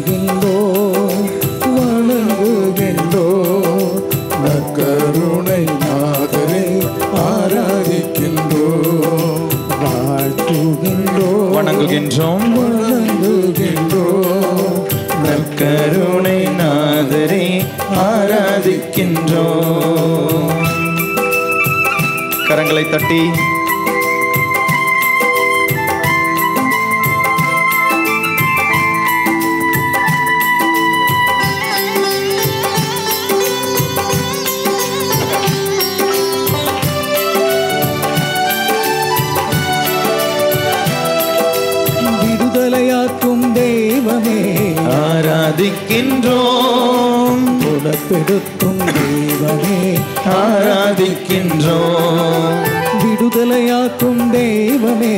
வாழ்த்துகின்றோம் வணங்குகின்றோம் நற்கருணை நாதரை ஆராதிக்கின்றோம் வாழ்த்துகின்றோம் வணங்குகின்றோம் நற்கருணை நாதரை ஆராதிக்கின்றோம். கரங்களை தட்டி விடுதலையாக்கும் தெய்வமே ஆராதிக்கின்றோம் குணப்படுத்தும் தெய்வமே ஆராதிக்கின்றோம் விடுதலையாக்கும் தெய்வமே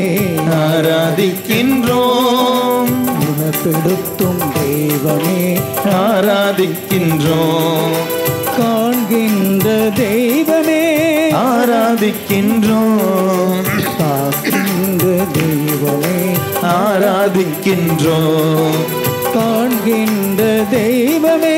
ஆராதிக்கின்றோம் குணப்படுத்தும் தெய்வமே ஆராதிக்கின்றோம் காண்கின்ற தெய்வமே ஆராதிக்கின்றோம் காக்கின்ற தெய்வமே ஆராதிக்கின்றோம் காண்கின்ற தெய்வமே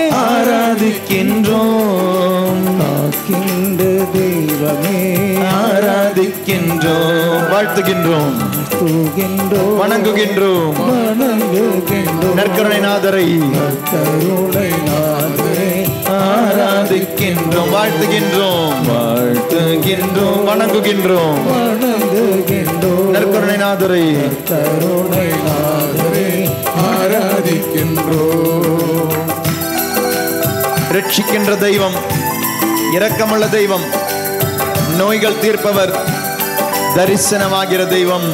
ஆராதிக்கின்றோம் காக்கின்ற தெய்வமே ஆராதிக்கின்றோம் வாழ்த்துகின்றோம் தூகின்றோம் வணங்குகின்றோம் வணங்குகின்றோம் நற்கருணை நாதரை கருணை நாதரே ஆராதிக்கின்றோம் வாழ்த்துகின்றோம் வாழ்த்துகின்றோம் வணங்குகின்றோம் வணங்குகின்றோம் நற்கருணை நாதரை கருணை நாதரே ஆராதிக்கின்றோம் ரட்சிக்கின்ற தெய்வம் இரக்கமுள்ள தெய்வம் நோய்கள் தீர்ப்பவர் தரிசனமாகிற தெய்வம்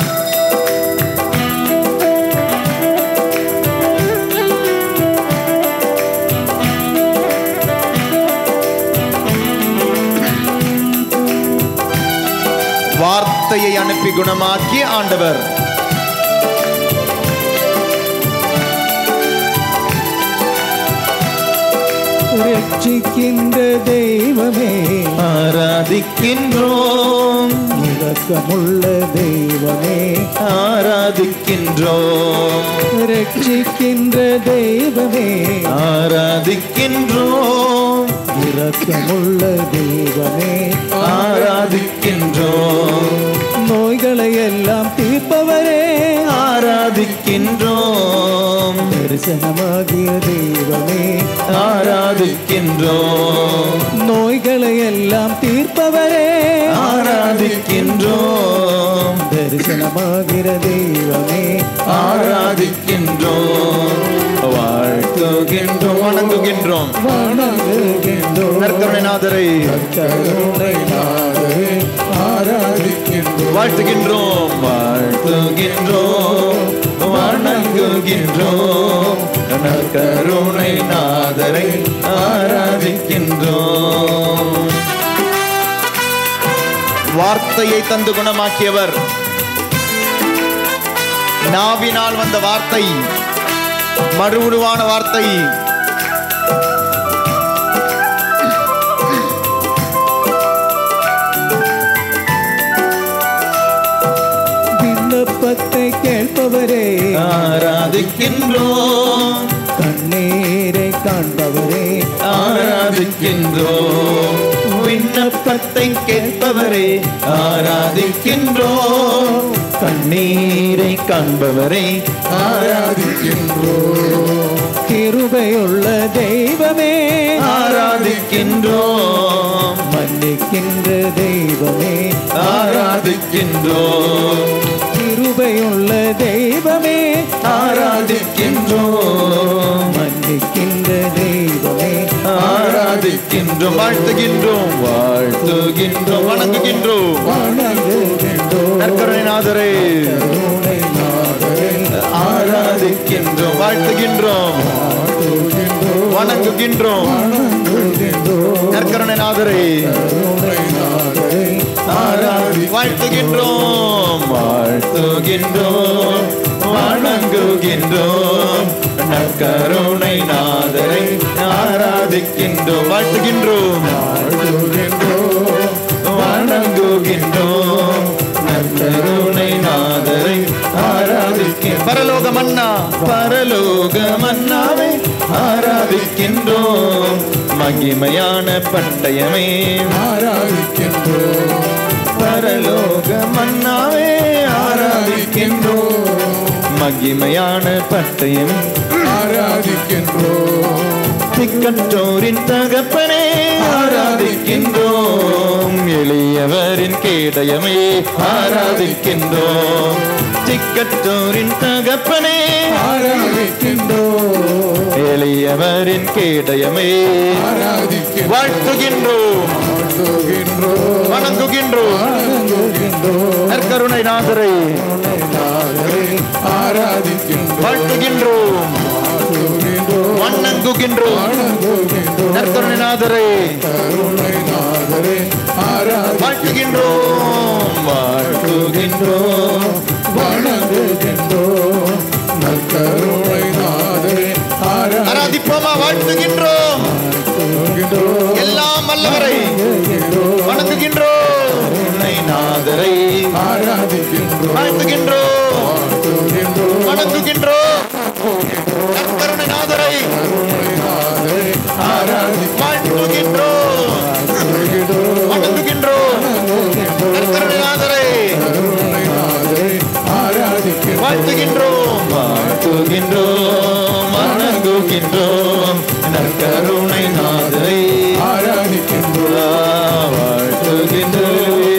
வார்த்தையை அனுப்பி குணமாக்கிய ஆண்டவர் ரட்சிக்கின்ற தெய்வமே ஆராதிக்கின்றோம் இரக்கமுள்ள தெய்வமே ஆராதிக்கின்றோம் ரட்சிக்கின்ற தெய்வமே ஆராதிக்கின்றோம் இரக்கமுள்ள தெய்வமே ஆராதிக்கின்றோம் நோய்களை எல்லாம் தீர்ப்பவரே ஆராதிக்கின்றோம் தரிசனமாகிய தெய்வமே ஆராதிக்கின்றோம் நோய்களை எல்லாம் தீர்ப்பவரே ஆராதிக்கின்றோம் தரிசனமாகிற தெய்வமே ஆராதிக்கின்றோம் வாழ்த்துகின்றோம் வணங்குகின்றோம் வணங்குகின்றோம் நற்கருணை நாதரை கருணை நாதரே ஆராதிக்கின்றோம் வாழ்த்துகின்றோம் வாழ்த்துகின்றோம் வணங்குகின்றோம் நற்கருணை நாதரை ஆராதிக்கின்றோம். வார்த்தையை தந்து குணமாக்கியவர் நாவினால் வந்த வார்த்தை மறுவுருவான வார்த்தை விண்ணப்பத்தை கேட்பவரே ஆராதிக்கின்றோம் கண்ணீரை காண்பவரே ஆராதிக்கின்றோம் விண்ணப்பத்தை கேட்பவரே ஆராதிக்கின்றோம் கண்ணீரை காண்பவரை ஆராதிக்கின்றோம் கிருபையுள்ள தெய்வமே ஆராதிக்கின்றோம் மன்னிக்கின்ற தெய்வமே ஆராதிக்கின்றோம் கிருபையுள்ள தெய்வமே ஆராதிக்கின்றோம் மன்னிக்கின்ற தெய்வமே ஆராதிக்கின்றோம் வாழ்த்துகின்றோம் வாழ்த்துகின்றோம் வணங்குகின்றோம் வணங்குகின்றோம் நற்கருணை நாதரே கருணை நாதரே ஆராதிக்கின்றோம் வாழ்த்துகின்றோம் வணங்குகின்றோம் நற்கருணை நாதரே வாழ்த்துகின்றோம் வாழ்த்துகின்றோம் வணங்குகின்றோம் நற்கருணை நாதரை ஆராதிக்கின்றோம் வாழ்த்துகின்றோம் வணங்குகின்றோம் நற்கருணை நாதரை ஆராதிக்கின்றோம் பரலோக மன்னா, பரலோக மன்னாவை ஆராதிக்கின்றோம். மகிமையான பட்டயமே ஆராதிக்கின்றோம். பரலோக மன்னாவே ஆராதிக்கின்றோம். மகிமையான பட்டயம் ஆராதிக்கின்றோம். திக்கற்றோரின் தகப்பனே ஆராதிக்கின்றோம். எளியவரின் கேடயமே ஆராதிக்கின்றோம். திக்கற்றோரின் தகப்பனே ஆராதிக்கின்றோம். எளியவரின் கேடயமே ஆராதிக்கின்றோம். வாழ்த்துகின்றோம், வாழ்த்துகின்றோம். வணங்குகின்றோம். வணங்குகின்றோம். நற்கருணை நாதரை நாதரை ஆராதிக்கின்றோம். வாழ்த்துகின்றோம், வாழ்த்துகின்றோம். வணங்குகின்றோம். வணங்குகின்றோம். நற்கருணை நாதரை கருணை நாதரை ஆராதிக்கின்றோம். வாழ்த்துகின்றோம், வாழ்த்துகின்றோம். வணங்குகின்றோம். நற்கருணை நாதரை ஆராதிப்போமா? வாழ்த்துகின்றோம். ஆராதிக்கின்றோம். எல்லாம் வல்லவரை வணங்குகின்றோம். கருணை நாதரை ஆராதிக்கின்றோம். வாழ்த்துகின்றோம், வாழ்த்துகின்றோம். வணங்குகின்றோம். நற்கருணை நாதரை கருணை நாதரை ஆராதிக்கின்றோம். வாழ்த்துகின்றோம், வணங்குகின்றோம். நற்கருணை நாதரை கருணை நாதரை ஆராதிக்கின்றோம். வாழ்த்துகின்றோம், வாழ்த்துகின்றோம், வணங்குகின்றோம். நற்கருணை நாதரை ஆராதிக்கின்றோம். வாழ்த்துகின்றோம்.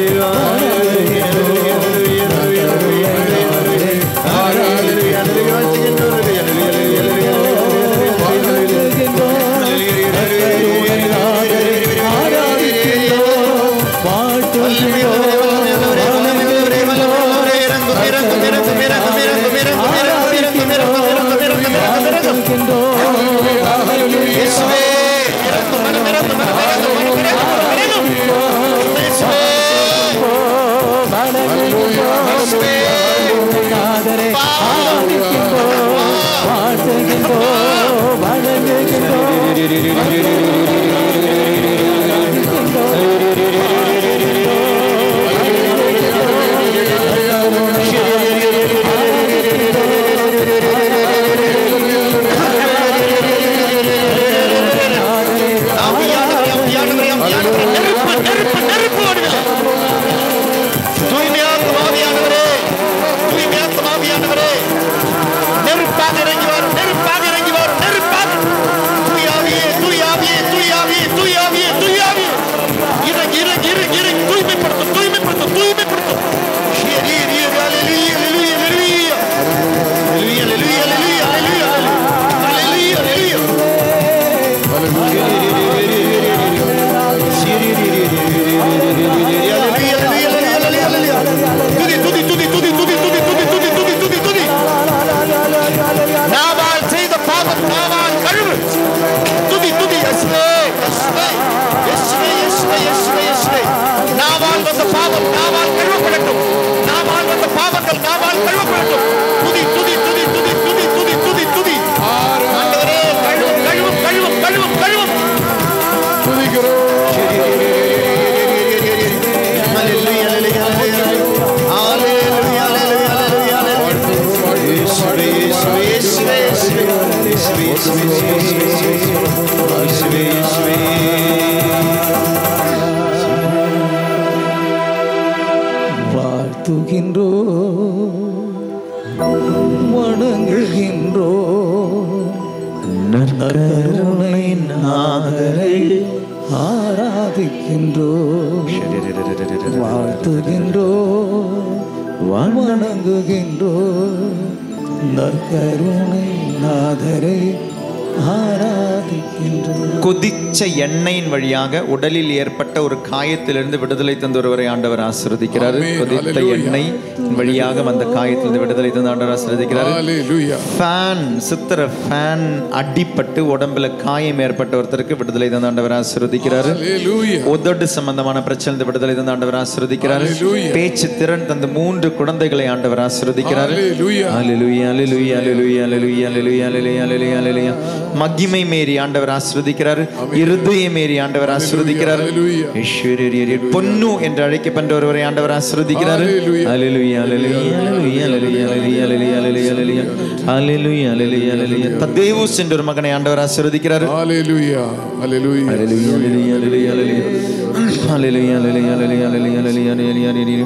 கருணை நாதரை ஆராதிக்கின்றோம், வாழ்த்துகின்றோம், வணங்குகின்றோம். நற்கருணை நாதரை ஆராதிக்கின்றோம். கொதிச்ச எண்ணெயின் வழியாக உடலில் ஏற்பட்ட ஒரு காயத்திலிருந்து விடுதலை தந்த ஒருவரை ஆண்டவர் ஆசீர்வதிக்கிறார். கொதித்த எண்ணெய் வழியாக வந்த காயத்திலிருந்து விடுதலை தந்த ஆண்டவர் ஆசீர்வதிக்கிறார். ஃபேன் சித்திர ஃபேன் அடிப்பட்டு உடம்புல காயம் ஏற்பட்ட ஒருத்தருக்கு விடுதலை தந்த ஆண்டவர் ஆசீர்வதிக்கிறார். உதடு சம்பந்தமான பிரச்சனை விடுதலை தந்த ஆண்டவர் ஆசீர்வதிக்கிறார். பேச்சு திறன் தந்த 3 குழந்தைகளை ஆண்டவர் ஆசீர்வதிக்கிறார். ஹல்லேலூயா ஹல்லேலூயா ஹல்லேலூயா ஹல்லேலூயா ஹல்லேலூயா ஹல்லேலூயா ஹல்லேலூயா. மகிமை மேரி ஆண்டவர் ஆசீர்வதிக்கிறாரு. இருதய மேரி ஆண்டவர் ஆசீர்வதிக்கிறாரு. பொன்னு என்று அழைக்கப்பட்ட ஒருவரை ஆண்டவர் ஆசீர்வதிக்கிறாரு. அல்லேலூயா அல்லேலூயா அல்லேலூயா அல்லேலூயா அல்லேலூயா அல்லேலூயா அல்லேலூயா அல்லேலூயா. ததேவுஸ் என்ற ஒரு மகனை ஆண்டவர் ஆசீர்வதிக்கிறாரு. அல்லேலூயா அல்லேலூயா அல்லேலூயா அல்லேலூயா அல்லேலூயா அல்லேலூயா அல்லேலூயா அல்லேலூயா அல்லேலூயா அல்லேலூயா.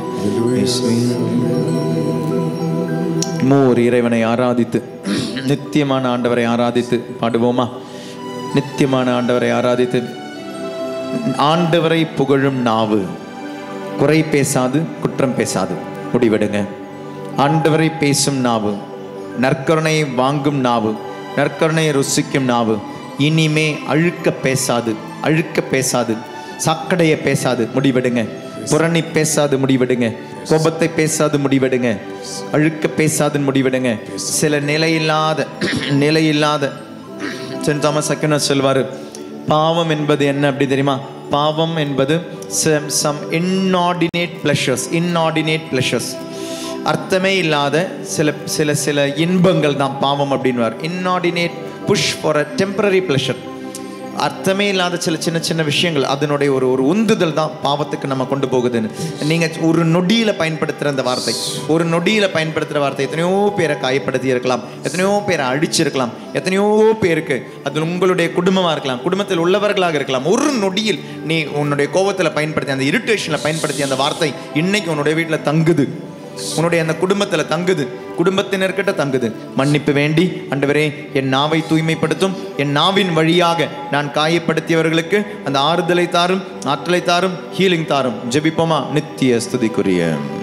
மோர் இறைவனை ஆராதித்து நித்தியமான ஆண்டவரை ஆராதித்து பாடுவோமா? நித்தியமான ஆண்டவரை ஆராதித்து. ஆண்டவரை புகழும் நாவு குறை பேசாது, குற்றம் பேசாது. முடிவெடுங்க. ஆண்டவரை பேசும் நாவு, நற்கருணையை வாங்கும் நாவு, நற்கருணையை ருசிக்கும் நாவு இனிமே அழுக்க பேசாது, அழுக்க பேசாது, சாக்கடைய பேசாது. முடிவெடுங்க. புரணி பேசாது, முடிவெடுங்க. கோபத்தை பேசாது, முடிவெடுங்க. அழுக்க பேசாது, முடிவெடுங்க. சில நிலையில்லாத சென்ட் தாமஸ் அக்வினாஸ் சொல்வாரு, பாவம் என்பது என்ன அப்படி தெரியுமா? பாவம் என்பது some inordinate pleasures, அர்த்தமே இல்லாத சில இன்பங்கள் தான் பாவம் அப்படின்வார். inordinate push for a temporary pleasure, அர்த்தமே இல்லாத சின்ன சின்ன விஷயங்கள், அதனுடைய ஒரு உந்துதல் தான் பாவத்துக்கு நம்ம கொண்டு போகுதுன்னு. நீங்கள் ஒரு நொடியில் பயன்படுத்துகிற அந்த வார்த்தை, ஒரு நொடியில் பயன்படுத்துகிற வார்த்தை எத்தனையோ பேரை காயப்படுத்தி இருக்கலாம், எத்தனையோ பேரை அழிச்சிருக்கலாம், எத்தனையோ பேருக்கு அதில் உங்களுடைய குடும்பமாக இருக்கலாம், குடும்பத்தில் உள்ளவர்களாக இருக்கலாம். ஒரு நொடியில் நீ உன்னுடைய கோபத்தில் பயன்படுத்தி, அந்த இரிட்டேஷனில் பயன்படுத்தி அந்த வார்த்தை இன்னைக்கு உன்னுடைய வீட்டில் தங்குது, உன்னுடைய அந்த குடும்பத்தில் தங்குது, குடும்பத்தினர்கிட்ட தங்குது. மன்னிப்பு வேண்டி, ஆண்டவரே என் நாவை தூய்மைப்படுத்தும், என் நாவின் வழியாக நான் காயப்படுத்தியவர்களுக்கு அந்த ஆறுதலை தாரும், ஆற்றலை தாரும், ஹீலிங் தாரும். ஜெபிப்போமா? நித்திய ஸ்துதிக்குரிய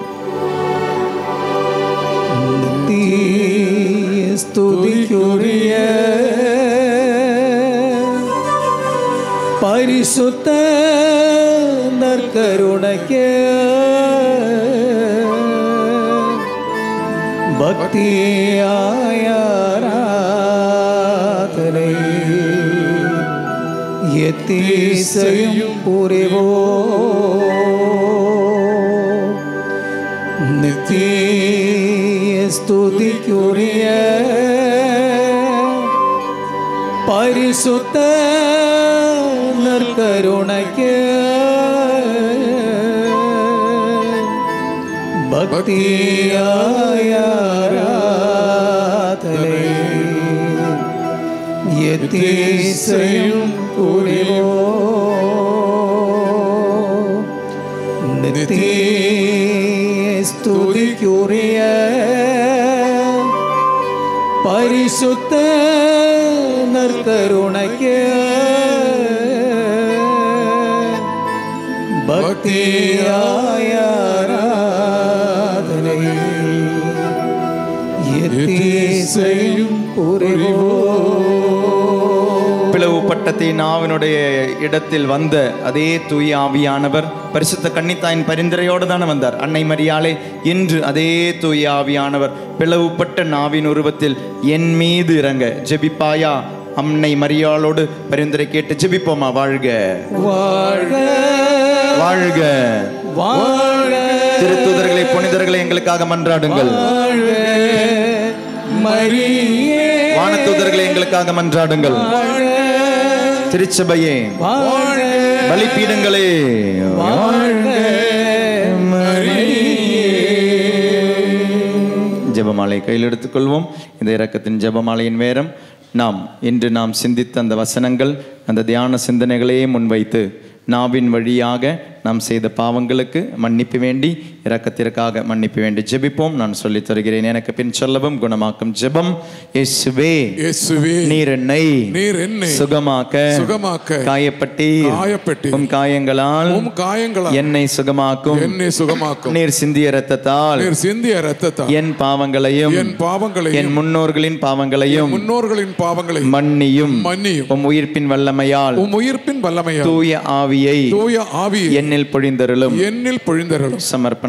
பரிசுத்த நற்கருணைக்கே பக்தியாய் ஆராதனை எத்தீசையும் புரிவோம். நித்திய ஸ்துதிக்குரிய பரிசுத்த நற்கருணைக்கு பக்தியாய் ஆராதனை எத்தீசையும் புரிவோம். நித்திய ஸ்துதிக்குரிய பரிசுத்த நற்கருணைக்கு பக்தியாய் ஆராதனை எத்தீசையும் புரிவோம். பிளவுபட்ட நாவினுடைய இடத்தில் வந்த அதே தூய ஆவியானவர் பரிசுத்த கன்னித்தாயின் பரிந்துரையோடு தானே வந்தார். அன்னை மரியாளே, இன்று அதே தூய ஆவியானவர் பிளவுபட்ட நாவின் உருவத்தில் என் மீது இறங்க ஜெபிப்பாயா? அன்னை மரியாளோடு பரிந்துரை கேட்டு ஜெபிப்போமா? வாழ்க வாழ்க வாழ்க வாழ்க. திருத்தூதர்களை புனிதர்களை எங்களுக்காக மன்றாடுங்கள். வானதூதர்களை எங்களுக்காக மன்றாடுங்கள். திருச்சபையே, பலிபீடங்களே, ஜெபமாலை கையில் எடுத்துக்கொள்வோம். இந்த இரக்கத்தின் ஜெபமாலையின் நேரம். இன்று நாம் சிந்தித்த அந்த வசனங்கள், அந்த தியான சிந்தனைகளையே முன்வைத்து நாவின் வழியாக நாம் செய்த பாவங்களுக்கு மன்னிப்பு வேண்டி, இரக்கத்திற்காக மன்னிப்பு வேண்டி ஜெபிப்போம். நான் சொல்லித் தருகிறேன், எனக்கு பின் சொல்லவும். குணமாக்கும் ஜெபம். இயேசுவே, நீர் என்னை சுகமாக்க காயப்பட்டீர். உம் காயங்களால் என்னை சுகமாக்கும். நீர் சிந்திய இரத்தத்தால் என் பாவங்களையும் என் முன்னோர்களின் பாவங்களையும் மன்னியும். உம் உயிர்ப்பின் வல்லமையால் தூய ஆவியை என்னில் பொழிந்தருளும். சமர்ப்பண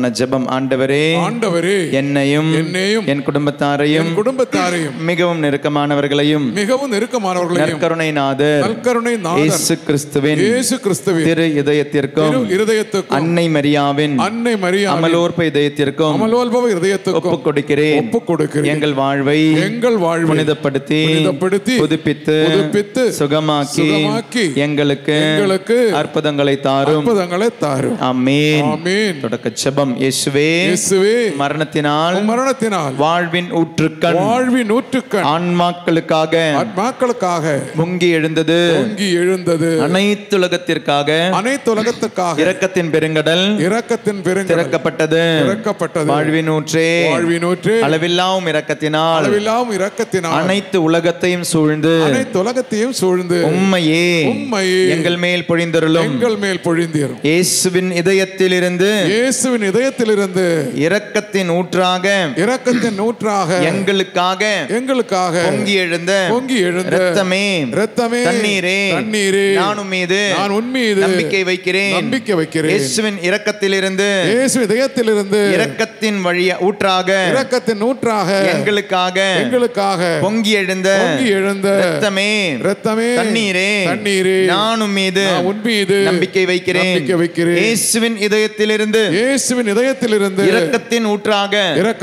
பண்ண ஜெபம். ஆண்டவரே, ஆண்டவரே, என்னையும் என் குடும்பத்தாரையும் மிகவும் நெருக்கமானவர்களையும் நற்கருணைநாதர் இயேசு கிறிஸ்துவின் திரு இதயத்திற்கும் அன்னை மரியாவின் அமலோற்ப இதயத்திற்கும் ஒப்புக் கொடுக்கிறேன். எங்கள் வாழ்வை புனிதப்படுத்தி புதுப்பித்து சுகமாக்கி எங்களுக்கு அற்புதங்களை தாரும். ஆமென். தொடக்க ஜெபம். இயேசுவே, மரணத்தினால் வாழ்வின் ஊற்றுக்கண் ஆன்மாக்களுக்காக பொங்கி எழுந்தது அனைத்துலகத்திற்காக இரக்கத்தின் பெருங்கடல் திறக்கப்பட்டது. வாழ்வின் ஊற்றே, அளவில்லாவும் இரக்கத்தினால் அனைத்து உலகத்தையும் சூழ்ந்து உம்மையே எங்கள் மேல் பொழிந்தருளும். இயேசுவின் இதயத்திலிருந்து இரக்கத்தின் ஊற்றாக எங்களுக்காக பொங்கி எழுந்த இரத்தமே தண்ணீரே, நான் உம்மீது நம்பிக்கை வைக்கிறேன். இயேசுவின் இரக்கத்திலிருந்து இரக்கத்தின் வழியா ஊற்றாக எங்களுக்காக பொங்கி எழுந்த இரத்தமே தண்ணீரே, நான் உம்மீது நம்பிக்கை வைக்கிறேன். இயேசுவின் இதயத்திலிருந்து இரக்கத்தின் ஊற்றாக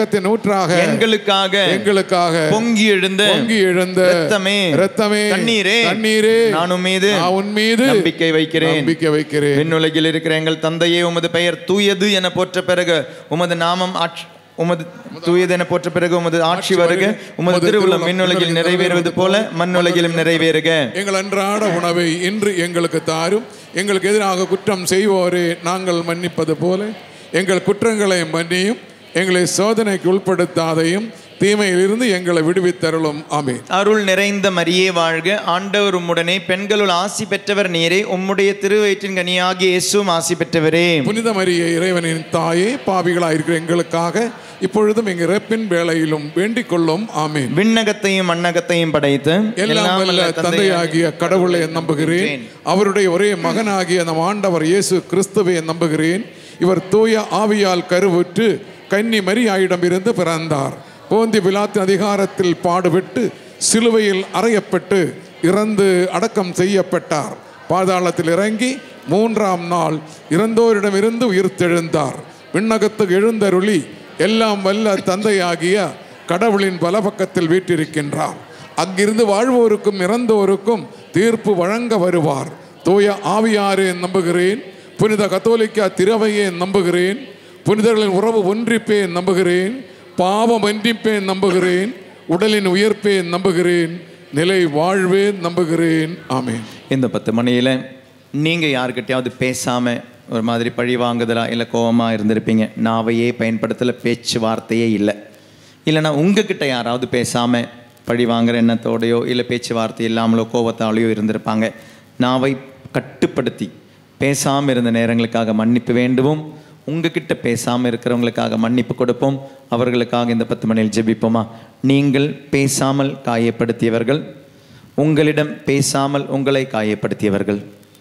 எங்களுக்காக பொங்கி எழுந்த இரத்தமே தண்ணீரே, நான் உம்மீது நம்பிக்கை வைக்கிறேன். விண்ணுலகில் இருக்கிற எங்கள் தந்தையே, உமது பெயர் தூயது என போற்ற பிறகு உமது நாமம் உமது தூயது என போற்ற பிறகு உமது ஆட்சி வருக. உமது திருவுளம் விண்ணுலகில் நிறைவேறுவது போல மண்ணுலகிலும் நிறைவேறுக. எங்கள் அன்றாட உணவை இன்று எங்களுக்கு தாரும். எங்களுக்கு எதிராக குற்றம் செய்வோரே நாங்கள் மன்னிப்பது போல எங்கள் குற்றங்களை மன்னியும். எங்களை சோதனைக்கு உட்படுத்தாதையும் தீமையிலிருந்து எங்களை விடுவித்தருளும். ஆமென். அருள் நிறைந்த மரியே வாழ்க, ஆண்டவர் உம்முடனே, பெண்களுள் ஆசி பெற்றவர் நீரே, உம்முடைய திருவயிற்றின் கனியாகிய இயேசுவும் ஆசி பெற்றவரே. புனித மரியே, இறைவனின் தாயே, பாவிகளாயிருக்கிற எங்களுக்காக இப்பொழுதும் எங்கள் இறப்பின் வேளையிலும் வேண்டிக் கொள்ளும். ஆமென். விண்ணகத்தையும் மண்ணகத்தையும் படைத்து எல்லாம் வல்ல தந்தையாகிய கடவுளை நம்புகிறேன். அவருடைய ஒரே மகனாகிய நம் ஆண்டவர் இயேசு கிறிஸ்துவை நம்புகிறேன். இவர் தூய ஆவியால் கருவுற்று கன்னி மரியாயிடமிருந்து பிறந்தார். போந்தி பிலாத்தின் அதிகாரத்தில் பாடுபட்டு சிலுவையில் அறையப்பட்டு இறந்து அடக்கம் செய்யப்பட்டார். பாதாளத்தில் இறங்கி 3ஆம் நாள் இறந்தோரிடமிருந்து உயிர்த்தெழுந்தார். விண்ணகத்துக்கு எழுந்தருளி எல்லாம் வல்ல தந்தையாகிய கடவுளின் பலபக்கத்தில் வீற்றிருக்கின்றார். அங்கிருந்து வாழ்வோருக்கும் இறந்தோருக்கும் தீர்ப்பு வழங்க வருவார். தூய ஆவியாரே நம்புகிறேன். புனித கத்தோலிக்க திருவையே நம்புகிறேன். புனிதர்களின் உறவு ஒன்றிப்பே நம்புகிறேன். பாவ மன்னிப்பே நம்புகிறேன். உடலின் உயர்ப்பே நம்புகிறேன். நிலை வாழ்வே நம்புகிறேன். ஆமென். இந்த 10 மணியில் நீங்கள் யாருக்கிட்டையாவது பேசாமல் ஒரு மாதிரி பழி வாங்குதலா இல்லை கோபமாக இருந்திருப்பீங்க. நாவையே பயன்படுத்தலை, பேச்சு வார்த்தையே இல்லை. இல்லைனா உங்ககிட்ட யாராவது பேசாமல் பழி வாங்குற எண்ணத்தோடையோ இல்லை பேச்சு வார்த்தை இல்லாமலோ கோபத்தாலேயோ இருந்திருப்பாங்க. நாவை கட்டுப்படுத்தி பேசாமல் இருந்த நேரங்களுக்காக மன்னிப்பு வேண்டுவோம். உங்ககிட்ட பேசாமல் இருக்கிறவங்களுக்காக மன்னிப்பு கொடுப்போம். அவர்களுக்காக இந்த 10 மணியில் ஜெபிப்போமா? நீங்கள் பேசாமல் காயப்படுத்தியவர்கள், உங்களிடம் பேசாமல் உங்களை காயப்படுத்தியவர்கள்,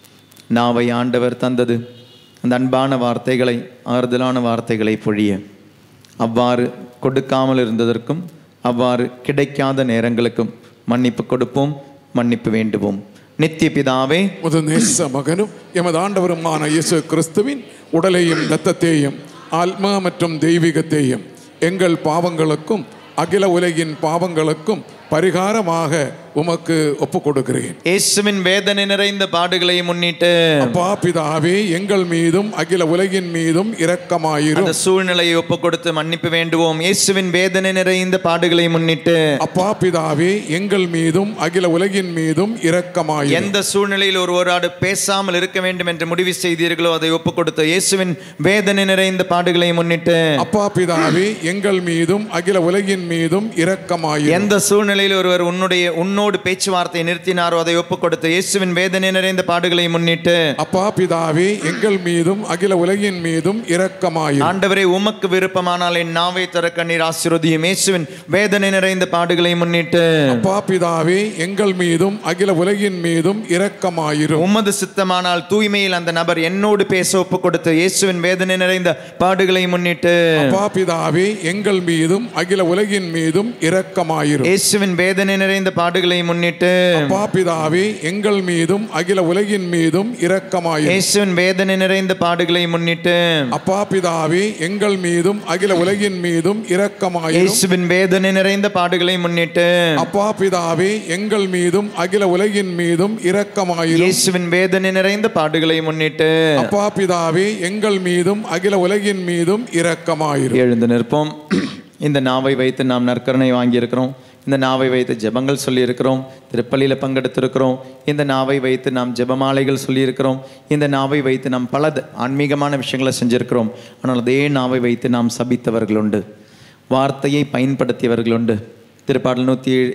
நாவை ஆண்டவர் தந்தது அந்த அன்பான வார்த்தைகளை, ஆறுதலான வார்த்தைகளை பொழிய, அவ்வாறு கொடுக்காமல் இருந்ததற்கும் அவ்வாறு கிடைக்காத நேரங்களுக்கும் மன்னிப்பு கொடுப்போம், மன்னிப்பு வேண்டுவோம். நித்திய பிதாவே, உமது நேச மகனும் எமது ஆண்டவருமான இயேசு கிறிஸ்துவின் உடலையும் இரத்தத்தையும் ஆத்மா மற்றும் தெய்வீகத்தையும் எங்கள் பாவங்களுக்கும் அகில உலகின் பாவங்களுக்கும் பரிகாரமாக உமக்கு ஒப்பு கொடுக்கிறேன். இயேசுவின் வேதனை நிறைந்த பாடுகளை முன்னிட்டு அப்பா பிதாவே, எங்கள் மீதும் அகில உலகின் மீதும் இரக்கமாயிரும். அந்த சூழ்நிலையை ஒப்பு கொடுத்து மன்னிப்பு வேண்டுவோம். இயேசுவின் வேதனை நிறைந்த பாடுகளை முன்னிட்டு அப்பா பிதாவே, எங்கள் மீதும் அகில உலகின் மீதும் இரக்கமாயிரும். எந்த சூழ்நிலையில் ஒருவரோடு பேசாமல் இருக்க வேண்டும் என்று முடிவு செய்தீர்களோ அதை ஒப்பு கொடுத்து இயேசுவின் வேதனை நிறைந்த பாடுகளை முன்னிட்டு அப்பா பிதாவே, எங்கள் மீதும் அகில உலகின் மீதும் இரக்கமாயிரும். எந்த சூழ்நிலையில் ஒருவர் உன்னோடு என்னோடு பேச்சுவார்த்தை நிறுத்தினாரோ அதை ஒப்புக் கொடுத்து இயேசுவின் வேதனை நிறைந்த பாடுகளை முன்னிட்டு அப்பா பிதாவே எங்கள் மீதும் அகில உலகின் மீதும் இரக்கமாயிரும். ஆண்டவரே உமக்கு விருப்பமானால் என் நாவை திறக்க நீர் ஆசீர்வதியும். இயேசுவின் வேதனை நிறைந்த பாடுகளை முன்னிட்டு அப்பா பிதாவே எங்கள் மீதும் அகில உலகின் மீதும் இரக்கமாயிரும். உமது சித்தமானால் தூய்மையில் அந்த நபர் என்னோடு பேச ஒப்புக் கொடுத்து இயேசுவின் வேதனை நிறைந்த பாடுகளை முன்னிட்டு அப்பா பிதாவே எங்கள் மீதும் அகில உலகின் மீதும் இரக்கமாயிரும். இயேசுவின் வேதனை நிறைந்த பாடுகளை முன்னிட்டு அப்பா பிதாவே எங்கள் மீதும் அகில உலகின் மீதும் இரக்கமாயிரும். இயேசுவின் வேதனை நிறைந்த பாடுகளை முன்னிட்டு அப்பா பிதாவே எங்கள் மீதும் அகில உலகின் மீதும் இரக்கமாயிரும். இயேசுவின் வேதனை நிறைந்த பாடுகளை முன்னிட்டு அப்பா பிதாவே எங்கள் மீதும் அகில உலகின் மீதும் இரக்கமாயிரும். இயேசுவின் வேதனை நிறைந்த பாடுகளை முன்னிட்டு அப்பா பிதாவே எங்கள் மீதும் அகில உலகின் மீதும் இரக்கமாயிரும். எழுந்து நிற்போம். இந்த நாவை வைத்து நாம் நற்கருணை வாங்கியிருக்கிறோம். இந்த நாவை வைத்து ஜெபங்கள் சொல்லியிருக்கிறோம். திருப்பலியில் பங்கெடுத்திருக்கிறோம். இந்த நாவை வைத்து நாம் ஜெபமாலைகள் சொல்லியிருக்கிறோம். இந்த நாவை வைத்து நாம் பல ஆன்மீகமான விஷயங்களை செஞ்சிருக்கிறோம். ஆனால் அதே நாவை வைத்து நாம் சபித்தவர்கள் உண்டு, வார்த்தையை பயன்படுத்தியவர்கள் உண்டு. திருப்பாடல்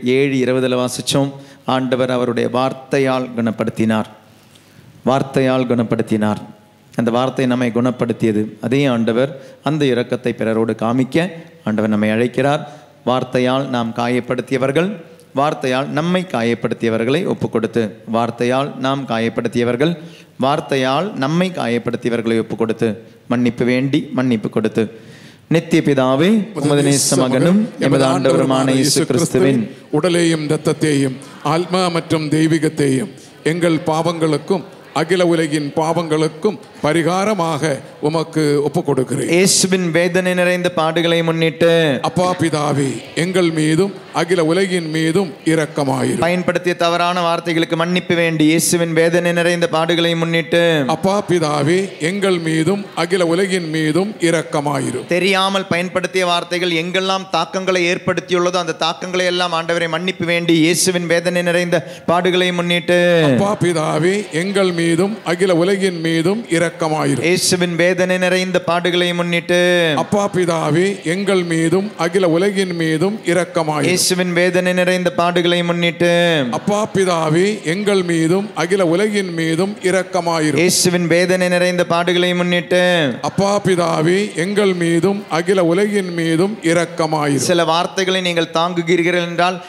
107:20 வாசித்தோம். ஆண்டவர் அவருடைய வார்த்தையால் குணப்படுத்தினார். வார்த்தையால் குணப்படுத்தினார். அந்த வார்த்தை நம்மை குணப்படுத்தியது. அதே ஆண்டவர் அந்த இரக்கத்தை பிறரோடு காமிக்க ஆண்டவர் நம்மை அழைக்கிறார். வார்த்தையால் நாம் காயப்படுத்தியவர்கள், வார்த்தையால் நம்மை காயப்படுத்தியவர்களை ஒப்பு கொடுத்து, வார்த்தையால் நாம் காயப்படுத்தியவர்கள், வார்த்தையால் நம்மை காயப்படுத்தியவர்களை ஒப்பு கொடுத்து மன்னிப்பு வேண்டி மன்னிப்பு கொடுத்து, நித்திய பிதாவே உமது நேச மகனும் எமது ஆண்டவருமான இயேசு கிறிஸ்துவின் உடலையும் இரத்தத்தையும் ஆத்மா மற்றும் தெய்வீகத்தையும் எங்கள் பாவங்களுக்கும் அகில உலகின் பாவங்களுக்கும் பரிகாரமாக உமக்கு ஒப்புக் கொடுக்கிறேன். இயேசுவின் வேதனை நிறைந்த பாடுகளை முன்னிட்டு அப்பா பிதாவே எங்கள் மீதும் அகில உலகின் மீதும் இரக்கமாயிரும். பயன்படுத்திய தவறான வார்த்தைகளுக்கு மன்னிப்பு வேண்டி இயேசுவின் வேதனை நிறைந்த பாடுகளை முன்னிட்டு அப்பா பிதாவே எங்கள் மீதும் அகில உலகின் மீதும் இரக்கமாயிரும். தெரியாமல் பயன்படுத்திய வார்த்தைகள் எங்கெல்லாம் தாக்கங்களை ஏற்படுத்தியுள்ளதோ அந்த தாக்கங்களை எல்லாம் ஆண்டவரை மன்னிப்பு வேண்டி இயேசுவின் வேதனை நிறைந்த பாடுகளை முன்னிட்டு அப்பா பிதாவே எங்கள் மீதும் அகில உலகின் மீதும் இரக்கமாயிரும். இயேசுவின் வேதனை நிறைந்த பாடுகளை முன்னிட்டு அப்பா பிதாவே எங்கள் மீதும் அகில உலகின் மீதும் இரக்கமாயிரும். இயேசுவின் வேதனை நிறைந்த பாடுகளை முன்னிட்டு அப்பா பிதாவே எங்கள் மீதும் அகில உலகின் மீதும் இரக்கமாயிரும். இயேசுவின் வேதனை நிறைந்த பாடுகளை முன்னிட்டு அப்பா பிதாவே எங்கள் மீதும் அகில உலகின் மீதும் இரக்கமாயிரும். சில வார்த்தைகளை நீங்கள் தாங்குகிறீர்கள் என்றால்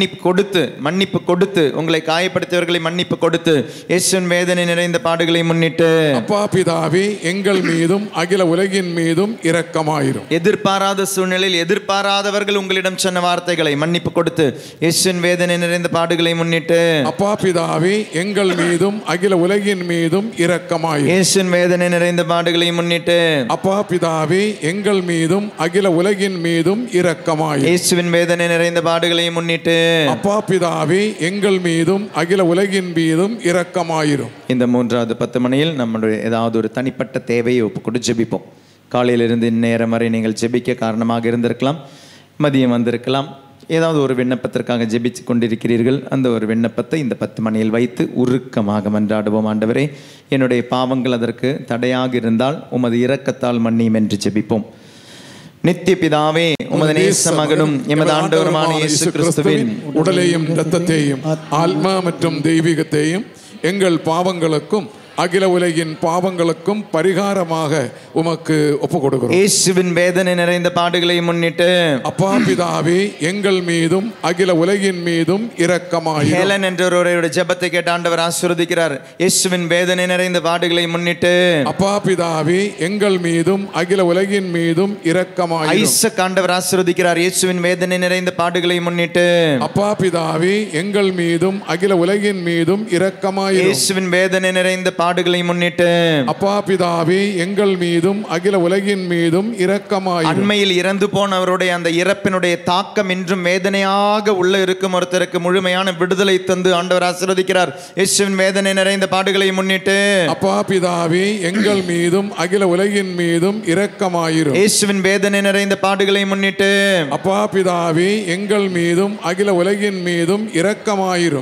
மன்னிப்பு கொடுத்து உங்களை காயப்படுத்தியவர்களை மன்னிப்பு கொடுத்து இயேசுவின் வேதனை நிறைந்த பாடுகளை முன்னிட்டு அப்பா பிதாவே எங்கள் மீதும் அகில உலகின் மீதும் இரக்கமாயிரும். எதிர்பாராத சூழ்நிலையில் எதிர்பாராதவர்கள் உங்களிடம் சொன்ன வார்த்தைகளை மன்னிப்பு கொடுத்து இயேசுவின் வேதனை நிறைந்த பாடுகளை முன்னிட்டு அப்பா பிதாவே எங்கள் மீதும் அகில உலகின் மீதும் இரக்கமாயிரும். இயேசுவின் வேதனை நிறைந்த பாடுகளை முன்னிட்டு அப்பா பிதாவே எங்கள் மீதும் அகில உலகின் மீதும் இரக்கமாயிரும். இயேசுவின் வேதனை நிறைந்த பாடுகளை முன்னிட்டு அப்பா பிதாவே எங்கள் மீதும் அகில உலகின் மீதும் இரக்கமாயிரும். இந்த 3வது 10 மணியில் நம்முடைய ஏதாவது ஒரு தனிப்பட்ட தேவையை ஒப்புக்கொண்டு ஜெபிப்போம். காலையிலிருந்து இந்நேரம் வரை நீங்கள் ஜெபிக்க காரணமாக இருந்திருக்கலாம், மதியம் வந்திருக்கலாம், ஏதாவது ஒரு விண்ணப்பத்திற்காக ஜெபித்து கொண்டிருக்கிறீர்கள். அந்த ஒரு விண்ணப்பத்தை இந்த 10 மணியில் வைத்து உருக்கமாக மன்றாடுவோம். ஆண்டவரே, என்னுடைய பாவங்கள் அதற்கு தடையாக இருந்தால் உமது இரக்கத்தால் மன்னியும் என்று ஜெபிப்போம். நித்திய பிதாவே உமது நேச மகனும் எமது ஆண்டவருமான இயேசு கிறிஸ்துவின் உடலையும் இரத்தத்தையும் ஆத்மா மற்றும் தெய்வீகத்தையும் எங்கள் பாவங்களுக்கும் அகில உலகின் பாவங்களுக்கும் பரிகாரமாக உமக்கு ஒப்புக் கொடுக்கிறோம். இயேசுவின் வேதனை நிறைந்த பாடுகளை முன்னிட்டு அப்பா பிதாவே எங்கள் மீதும் அகில உலகின் மீதும் இரக்கமாயிரும். ஹேலன் என்ற ஒருவருடைய ஜெபத்தை கேட்ட ஆண்டவர் ஆசீர்வதிக்கிறார். இயேசுவின் வேதனை நிறைந்த பாடுகளை முன்னிட்டு அப்பா பிதாவே எங்கள் மீதும் அகில உலகின் மீதும் இரக்கமாயிரும். ஐசக் ஆண்டவர் ஆசீர்வதிக்கிறார். இயேசுவின் வேதனை நிறைந்த பாடுகளை முன்னிட்டு அப்பா பிதாவே எங்கள் மீதும் அகில உலகின் மீதும் இரக்கமாயிரும். இயேசுவின் வேதனை நிறைந்த பாடுகளை முன்னிட்டு அப்பா பிதாவே எங்கள் மீதும் அகில உலகின் மீதும் இரக்கமாயிரும். அண்மையில் இறந்து போனவருடைய அந்த இறப்பினுடைய தாக்கம் இன்றும் வேதனையாக உள்ள இருக்கும் ஒருத்தருக்கு முழுமையான விடுதலை தந்து ஆண்டவர் ஆசீர்வதிக்கிறார். இயேசுவின் வேதனை நிறைந்த பாடுகளை முன்னிட்டு அப்பா பிதாவே எங்கள் மீதும் அகில உலகின் மீதும் இரக்கமாயிரும். இயேசுவின் வேதனை நிறைந்த பாடுகளை முன்னிட்டு அப்பா பிதாவே எங்கள் மீதும் அகில உலகின் மீதும் இரக்கமாயிரும்.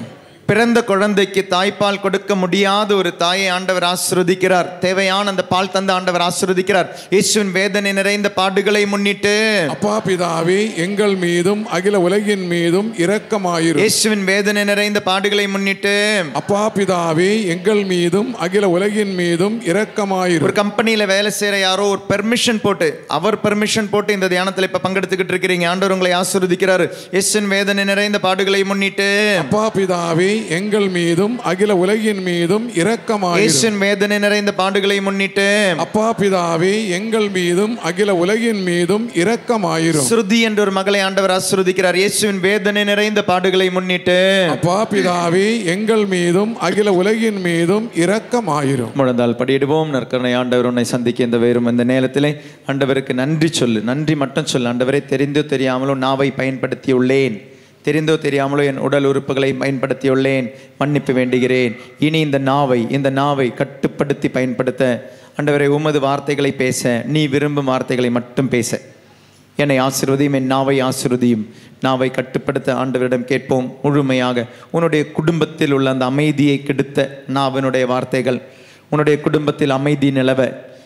பிறந்த குழந்தைக்கு தாய்ப்பால் கொடுக்க முடியாத ஒரு தாயை ஆண்டவர் ஆசீர்வதிக்கிறார். தேவையான அந்த பால் தந்த ஆண்டவர் ஆசீர்வதிக்கிறார். இயேசுவின் வேதனை நிறைந்த பாடுகளை முன்னிட்டு அப்பா பிதாவே எங்கள் மீதும் அகில உலகின் மீதும் இரக்கமாயிரும். இயேசுவின் வேதனை நிறைந்த பாடுகளை முன்னிட்டு அப்பா பிதாவே எங்கள் மீதும் அகில உலகின் மீதும் இரக்கமாயிரும். ஒரு கம்பெனியில வேலை செய்யற யாரோ ஒரு பெர்மிஷன் போட்டு இந்த தியானத்தில் இப்ப பங்கெடுத்துக்கிட்டு இருக்கிறீங்க. ஆண்டவர் உங்களை ஆசீர்வதிக்கிறார். இயேசுவின் வேதனை நிறைந்த பாடுகளை முன்னிட்டு அப்பா பிதாவே எங்கள் மீதும் அகில உலகின் மீதும் இரக்கமாயிரும். இயேசுவின் வேதனை நிறைந்த பாடுகளை முன்னிட்டு அப்பா பிதாவே எங்கள் மீதும் அகில உலகின் மீதும் இரக்கமாயிரும். ஸ்ருதி என்ற ஒரு மகளை ஆண்டவர் ஆசீர்வதிக்கிறார். இயேசுவின் வேதனை நிறைந்த பாடுகளை முன்னிட்டு அப்பா பிதாவே எங்கள் மீதும் அகில உலகின் மீதும் இரக்கமாயிரும். முழந்தால் படியிடுவோம். நற்கருணை ஆண்டவர் உன்னை சந்திக்க இந்த வேறும் இந்த நேரத்திலே ஆண்டவருக்கு நன்றி சொல்லு. நன்றி மட்டும் சொல்லு. ஆண்டவரே, தெரிந்தோ தெரியாமலோ நாவை பயன்படுத்தியுள்ளேன், தெரிந்தோ தெரியாமலோ என் உடல் உறுப்புகளை பயன்படுத்தியுள்ளேன், மன்னிப்பு வேண்டுகிறேன். இனி இந்த நாவை கட்டுப்படுத்தி பயன்படுத்த ஆண்டவரே, உமது வார்த்தைகளை பேச, நீ விரும்பும் வார்த்தைகளை மட்டும் பேச என்னை ஆசீர்வதியும், என் நாவை ஆசீர்வதியும். நாவை கட்டுப்படுத்த ஆண்டவரிடம் கேட்போம் முழுமையாக. உன்னுடைய குடும்பத்தில் உள்ள அந்த அமைதியை கெடுத்த நாவினுடைய வார்த்தைகள், உன்னுடைய குடும்பத்தில் அமைதி நிலவ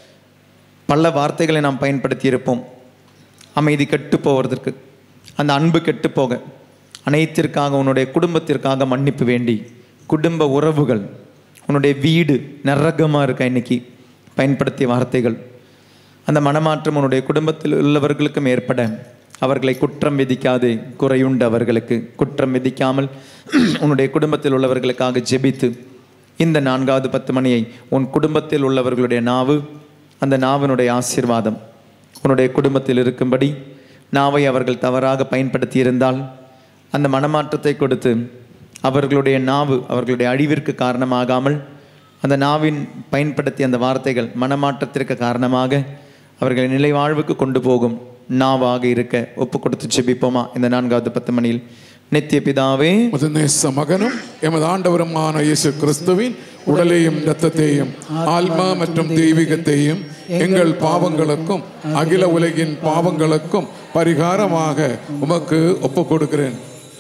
பல வார்த்தைகளை நாம் பயன்படுத்தி இருப்போம். அமைதி கெட்டு போவதற்கு, அந்த அன்பு கெட்டு போக, அனைத்திற்காக, உன்னுடைய குடும்பத்திற்காக மன்னிப்பு வேண்டி, குடும்ப உறவுகள், உன்னுடைய வீடு நரகமாக இருக்க இன்னைக்கு பயன்படுத்திய வார்த்தைகள், அந்த மனமாற்றம் உன்னுடைய குடும்பத்தில் உள்ளவர்களுக்கும் ஏற்பட அவர்களை குற்றம் விதிக்காது, குறையுண்டு அவர்களுக்கு குற்றம் விதிக்காமல் உன்னுடைய குடும்பத்தில் உள்ளவர்களுக்காக ஜெபித்து இந்த 4வது 10 மணியை உன் குடும்பத்தில் உள்ளவர்களுடைய நாவு, அந்த நாவினுடைய ஆசீர்வாதம் உன்னுடைய குடும்பத்தில் இருக்கும்படி நாவை அவர்கள் தவறாக பயன்படுத்தி இருந்தால் அந்த மனமாற்றத்தை கொடுத்து அவர்களுடைய நாவு அவர்களுடைய அழிவிற்கு காரணமாகாமல், அந்த நாவின் பயன்படுத்தி அந்த வார்த்தைகள் மனமாற்றத்திற்கு காரணமாக அவர்களை நிலை வாழ்வுக்கு கொண்டு போகும் நாவாக இருக்க ஒப்பு கொடுத்து ஜெபிப்போமா இந்த 4வது 10 மணியில். நித்திய பிதாவே, நேச மகனும் எமது ஆண்டவருமான இயேசு கிறிஸ்துவின் உடலையும் இரத்தத்தையும் ஆன்மா மற்றும் தெய்வீகத்தையும் எங்கள் பாவங்களுக்கும் அகில உலகின் பாவங்களுக்கும் பரிகாரமாக உமக்கு ஒப்பு கொடுக்கிறேன்.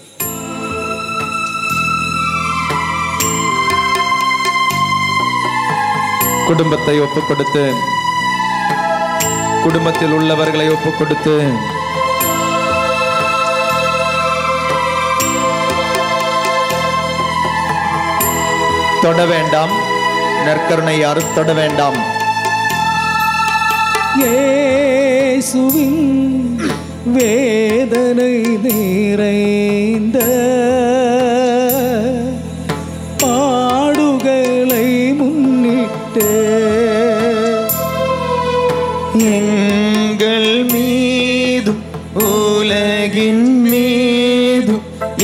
குடும்பத்தை ஒப்பு கொடுத்து, குடும்பத்தில் உள்ளவர்களை ஒப்பு கொடுத்து, தொட வேண்டாம், நற்கருணை யாரும் தொட வேண்டாம். இயேசுவின் வேதனை நிறைந்த பாடுகளை முன்னிட்டு எங்கள் மீதும் உலகின் மீதும்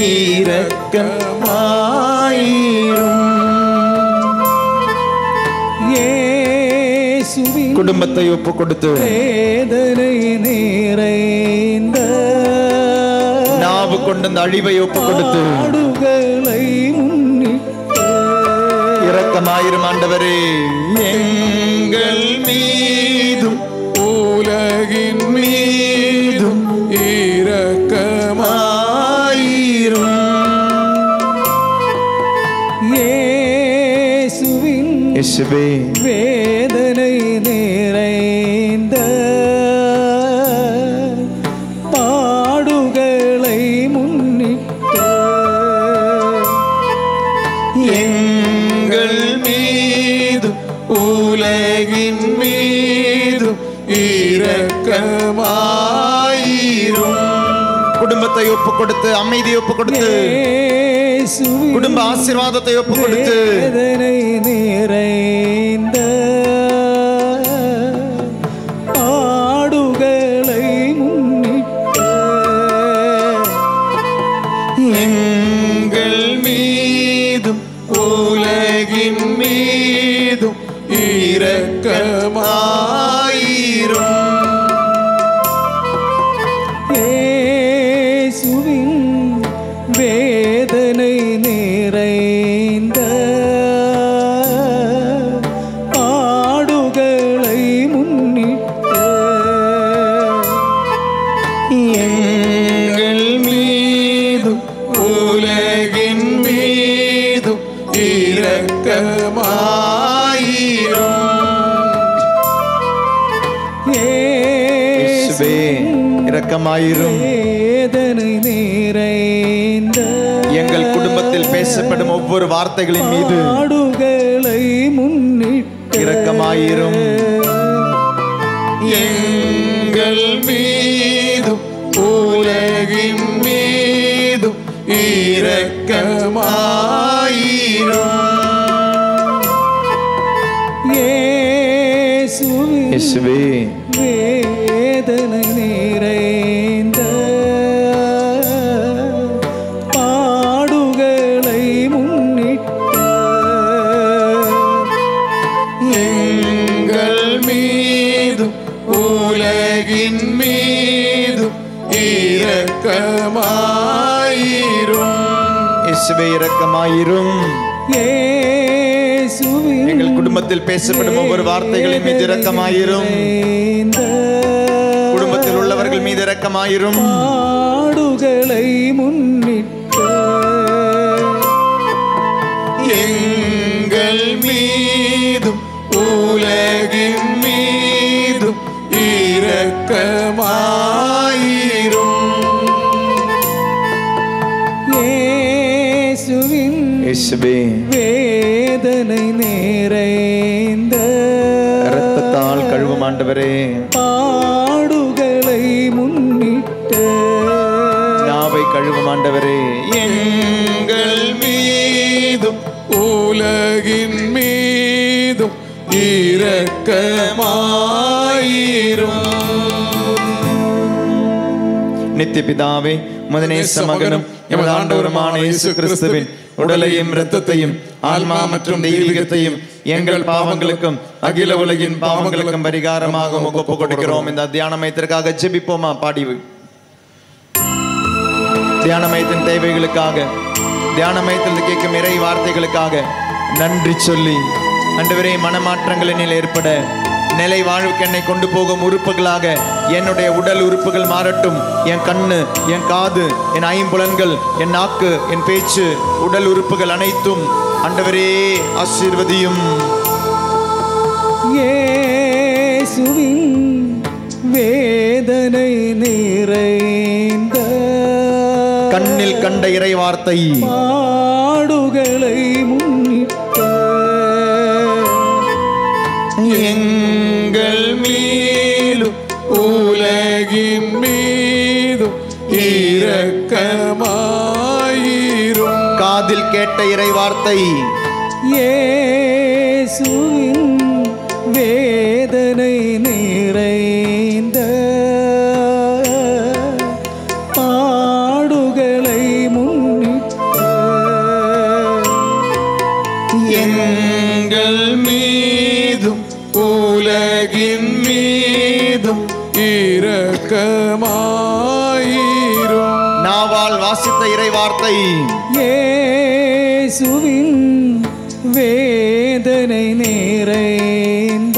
இரக்கமாயிரும். இயேசுவின் குடும்பத்தை ஒப்பு கொடுத்து, வேதனை நிறைந்த நாவு கொண்டு அந்த அழிவை ஒப்பு கொடுத்து பாடுகளை முன்னிட்டு இரக்கமாயிரும் ஆண்டவரே. எங்கள் மீதும் உலகின் மீதும் இரக்கமாயிரும். இயேசுவின் இயேசுவே, வேதனை நிறைந்த பாடுகளை முன்னிட்டு எங்கள் மீதும் உலகின் மீதும் இரக்கமாயிரும். குடும்பத்தை ஒப்பு கொடுத்து, அமைதியை ஒப்பு கொடுத்து, இயேசுவின் குடும்ப ஆசீர்வாதத்தை ஒப்பு கொடுத்து, வேதனை நிறைந்த பாடுகளை முன்னிட்டு எங்கள் மீதும் உலகின் மீதும் இரக்கமாயிரும். இயேசுவின் வேதனை நிறைந்த பாடுகளை முன்னிட்டு எங்கள் மீதும் உலகின் மீதும் இரக்கமாயிரும். இயேசுவே இரக்கமாயிரும். வேதனை நிறைந்த எங்கள் குடும்பத்தில் பேசப்படும் ஒவ்வொரு வார்த்தைகளின் மீது பாடுகளை முன்னிட்டு இரக்கமாயிரும். எங்கள் மீதும் உலகின் மீதும் இரக்கமாயிரும். இயேசுவே வேதனை நிறைந்த பாடுகளை முன்னிட்டு எங்கள் மீதும் உலகின் மீதும் இரக்கமாயிரும். இயேசுவே இரக்கமாயிரும். எங்கள் குடும்பத்தில் பேசப்படும் ஒவ்வொரு வார்த்தைகளின் மீது இரக்கமாயிரும். குடும்பத்தில் உள்ளவர்கள் மீது இரக்கமாயிரும். பாடுகளை முன்னிட்டு எங்கள் மீதும் உலகின் மீதும் இரக்கமாயிரும். இயேசுவே வேதனை நிறைந்த இரத்தத்தால் கழுவும் ஆண்டவரே, பாடுகளை முன்னிட்டு நாவை கழுவும் ஆண்டவரே. எங்கள் மீதும் உலகின் மீதும் இரக்கமாயிரும். நித்திய பிதாவே, உமது நேச மகனும் எமது ஆண்டவருமான இயேசு கிறிஸ்துவின் உடலையும் இரத்தத்தையும் ஆன்மா மற்றும் தெய்வீகத்தையும் எங்கள் பாவங்களுக்கும் அகில உலகின் பாவங்களுக்கும் பரிகாரமாக ஒப்புக் கொடுக்கிறோம். இந்த தியானமயத்திற்காக ஜெபிப்போமா? பாடி தியானமயத்தின் தேவைகளுக்காக, தியானமயத்தில் கேட்கும் இறை வார்த்தைகளுக்காக நன்றி சொல்லி, ஆண்டவரே மனமாற்றங்கள் என்னில் ஏற்பட, நிலை வாழ்வுக்கு என்னை கொண்டு போகும் உறுப்புகளாக என்னுடைய உடல் உறுப்புகள் மாறட்டும். என் கண்ணு, என் காது, என் ஐம்புலன்கள், என் நாக்கு, என் பேச்சு, உடல் உறுப்புகள் அனைத்தும் ஆண்டவரே ஆசீர்வதியும். இயேசுவின் வேதனை நிறைந்த கண்ணில் கண்ட இறை வார்த்தை பாடுகளை முன்னிட்டு எங்கள் மீதும் உலகின் மீதும் இரக்கமாயிரும். காதில் கேட்ட இறை வார்த்தை இயேசுவின் வேதனை நிறைந்த பாடுகளை முன்னிட்டு எங்கள் மீதும் உலகின் மீதும் இரக்கமாயிரும். நாவால் வாசித்த இறை வார்த்தை இயேசுவின் வேதனை நிறைந்த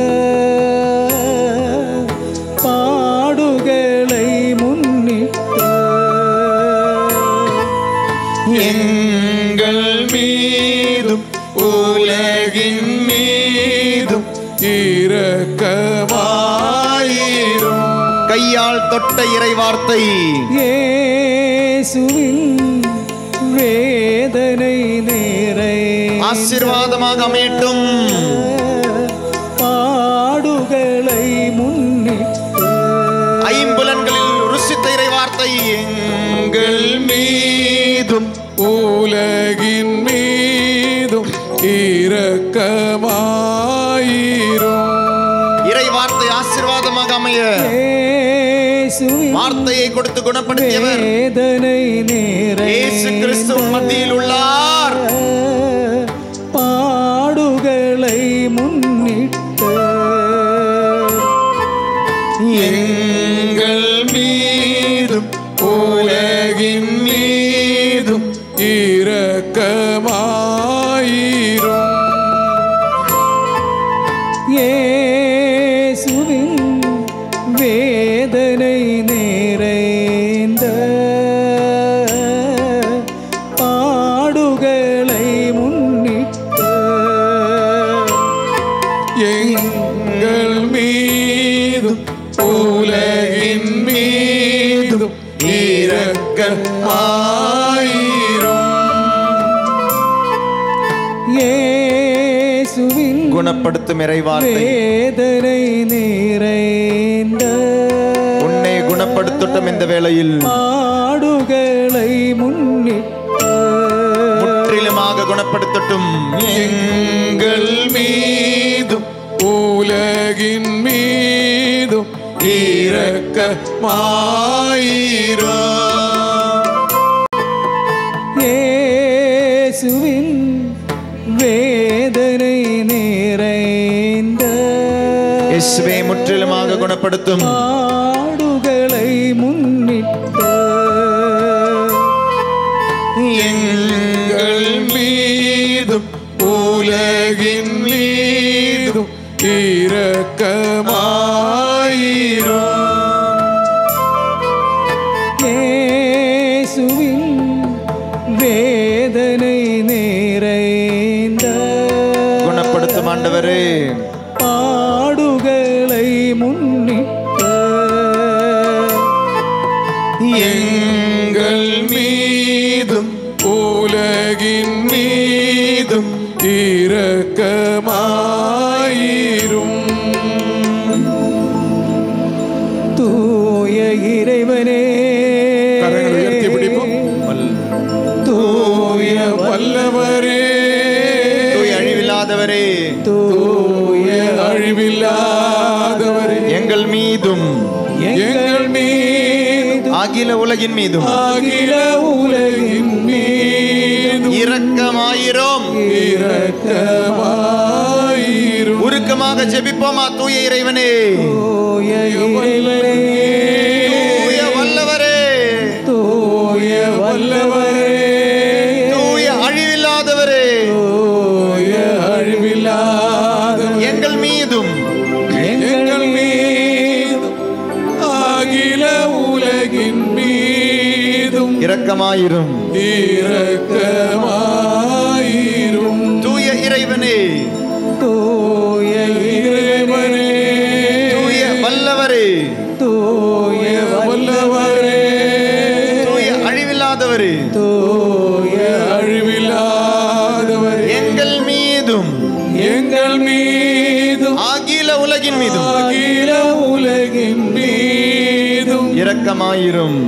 பாடுகளை முன்னிட்டு எங்கள் மீதும் உலகின் மீதும் இரக்கமாயிரும். கையால் தொட்ட இறை வார்த்தை இயேசுவின் வேதனை நிறைந்த ஆசீர்வாதமாக அமையட்டும். பாடுகளை முன்னிட்டு ஐம்புலன்களில் ருசித்த இறை வார்த்தை எங்கள் மீதும் உலகின் மீதும் இரக்கமாயிரும். இறை வார்த்தை ஆசீர்வாதமாக அமைய வார்த்தையை கொடுத்து குணப்படுத்தியவர் வேதனை இயேசு கிறிஸ்து மத்தியில் உள்ளார். பாடுகளை முன்னிட்டு எங்கள் மீதும் உலகின் மீதும் இரக்கமாயிரும். இயேசுவின் வேதனை நிறைந்த பாடுகளை இயேசுவின் குணப்படுத்தும் இறைவார்த்தை வேதனை நிறைந்த உன்னை குணப்படுத்தட்டும். இந்த வேளையில் பாடுகளை முன்னிட்டு முற்றிலுமாக குணப்படுத்தட்டும். எங்கள் மீதும் உலகின் மீதும் இரக்கமாயிரும். இயேசுவின் வேதனை நிறைந்த இயேசுவே முற்றிலுமாக குணப்படுத்தும். பாடுகளை முன்னிட்டு எங்கள் மீதும் உலகின் மீதும் இரக்கமாயிரும். இயேசுவின் வேதனை நிறைந்த குணப்படுத்தும் ஆண்டவரே. பாடுகளை முன்னிட்டு எங்கள் மீதும் உலகின் மீதும் இரக்கமாயிரும். தூய இறைவனே கரங்களை உயர்த்தி பிடிப்போம். தூய வல்லவரே, தூய அழிவில்லாதவரே, தூய அழிவில்லாதவரே, எங்கள் மீதும் எங்கள் மீதும் அகில உலகின் மீதும் அகில உலகின் மீதும் இரக்கமாயிரும். இரக்கமாயிரும். உருக்கமாக ஜெபிப்போமா? தூய இறைவனே, தூய இறைவனே தூய வல்லவரே, தூய வல்லவரே தூய அழிவில்லாதவரே, தூய அழிவில்லாதவரே, எங்கள் மீதும் எங்கள் மீதும் அகில உலகின் மீதும் இரக்கமாயிரும். இரக்கமாயிரும். தூய இறைவனே, தூய இறைவனே, தூய வல்லவரே, தூய வல்லவரே, தூய அழிவில்லாதவரே, தூய அழிவில்லாதவரே, எங்கள் மீதும் எங்கள் மீதும் அகில உலகின் மீதும் அகில உலகின் மீதும் இரக்கமாயிரும்.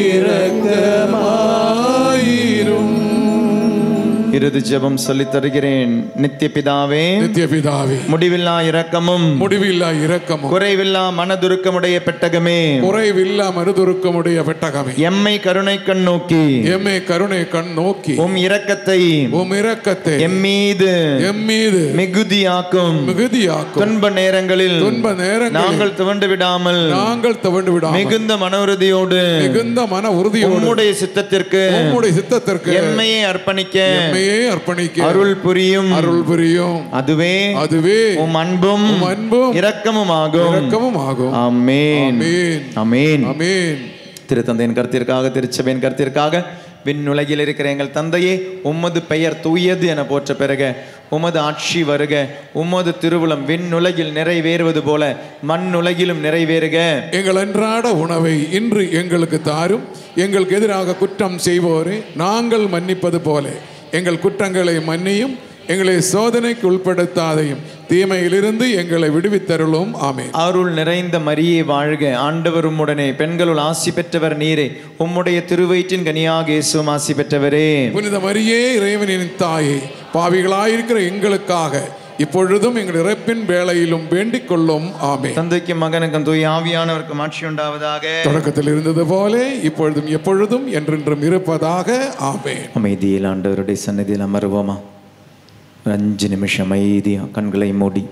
இரக்கமாயிரும். இறுதி ஜெபம் சொல்லித் தருகிறேன். நித்திய பிதாவே, நித்திய பிதாவே, முடிவில்லா இரக்கமும் முடிவில்லா இரக்கமும் குறைவில்லா மனதுருக்கமுடைய பெட்டகமே, குறைவில்லா மருதுருக்கமுடைய பெட்டகமே, எம்மை கருணை கண் நோக்கி எம்மை கருணை கண் நோக்கி உம் இரக்கத்தை உம் இரக்கத்தை எம்மீது எம்மீது மிகுதியாக்கும். மிகுதியாக்கும். துன்ப நேரங்களில் துன்ப நேரங்களில் நாங்கள் துவண்டு விடாமல் நாங்கள் தவண்டு விடாமல் மிகுந்த மன உறுதியோடு மிகுந்த மன உறுதியோடு உம்முடைய சித்தத்திற்கு உம்முடைய சித்தத்திற்கு எம்மையை அர்ப்பணிக்க எம்மையே அர்ப்பணிக்க அருள் புரியும். அருள் புரியும். அதுவே அதுவே உம் அன்பும் உம் அன்பும் இரக்கமும் ஆகும். இரக்கமும் ஆகும். ஆமென். ஆமென். ஆமென். ஆமென். திருத்தந்தையின் கருத்திற்காக, திருச்சபையின் கருத்திற்காக, விண்ணுலகில் இருக்கிற எங்கள் தந்தையே, உமது பெயர் தூயது என போற்ற பெருக, உமது ஆட்சி வருக, உமது திருவுளம் விண்ணுலகில் நிறைவேறுவது போல மண்ணுலகிலும் நிறைவேறுக. எங்கள் அன்றாட உணவை இன்று எங்களுக்கு தாரும். எங்களுக்கு எதிராக குற்றம் செய்வோரை நாங்கள் மன்னிப்பது போல எங்கள் குற்றங்களை மன்னியும். எங்களை சோதனைக்கு உட்படுத்தாதையும் தீமையிலிருந்து எங்களை விடுவித்தருளும். ஆமென். அருள் நிறைந்த மரியே வாழ்க, ஆண்டவர் உம்முடனே, பெண்களுள் ஆசி பெற்றவர் நீரே, உம்முடைய திருவயிற்றின் கனியாக இயேசுவும் ஆசி பெற்றவரே. புனித மரியே, இறைவனின் தாயே, பாவிகளாயிருக்கிற எங்களுக்காக இப்பொழுதும் எங்கள் இறப்பின் வேளையிலும் வேண்டிக் கொள்ளும். ஆமென். தந்தைக்கும் மகனுக்கும் தூய ஆவியானவருக்கும் ஆட்சி உண்டாவதாக. தொடக்கத்தில் இருந்தது போல இப்பொழுதும் எப்பொழுதும் என்றென்றும் இருப்பதாக. ஆமென். அமைதியில் ஆண்டவருடைய சன்னதியில் அமருவோமா? ஒரு 5 நிமிஷம் அமைதியா கண்களை மூடி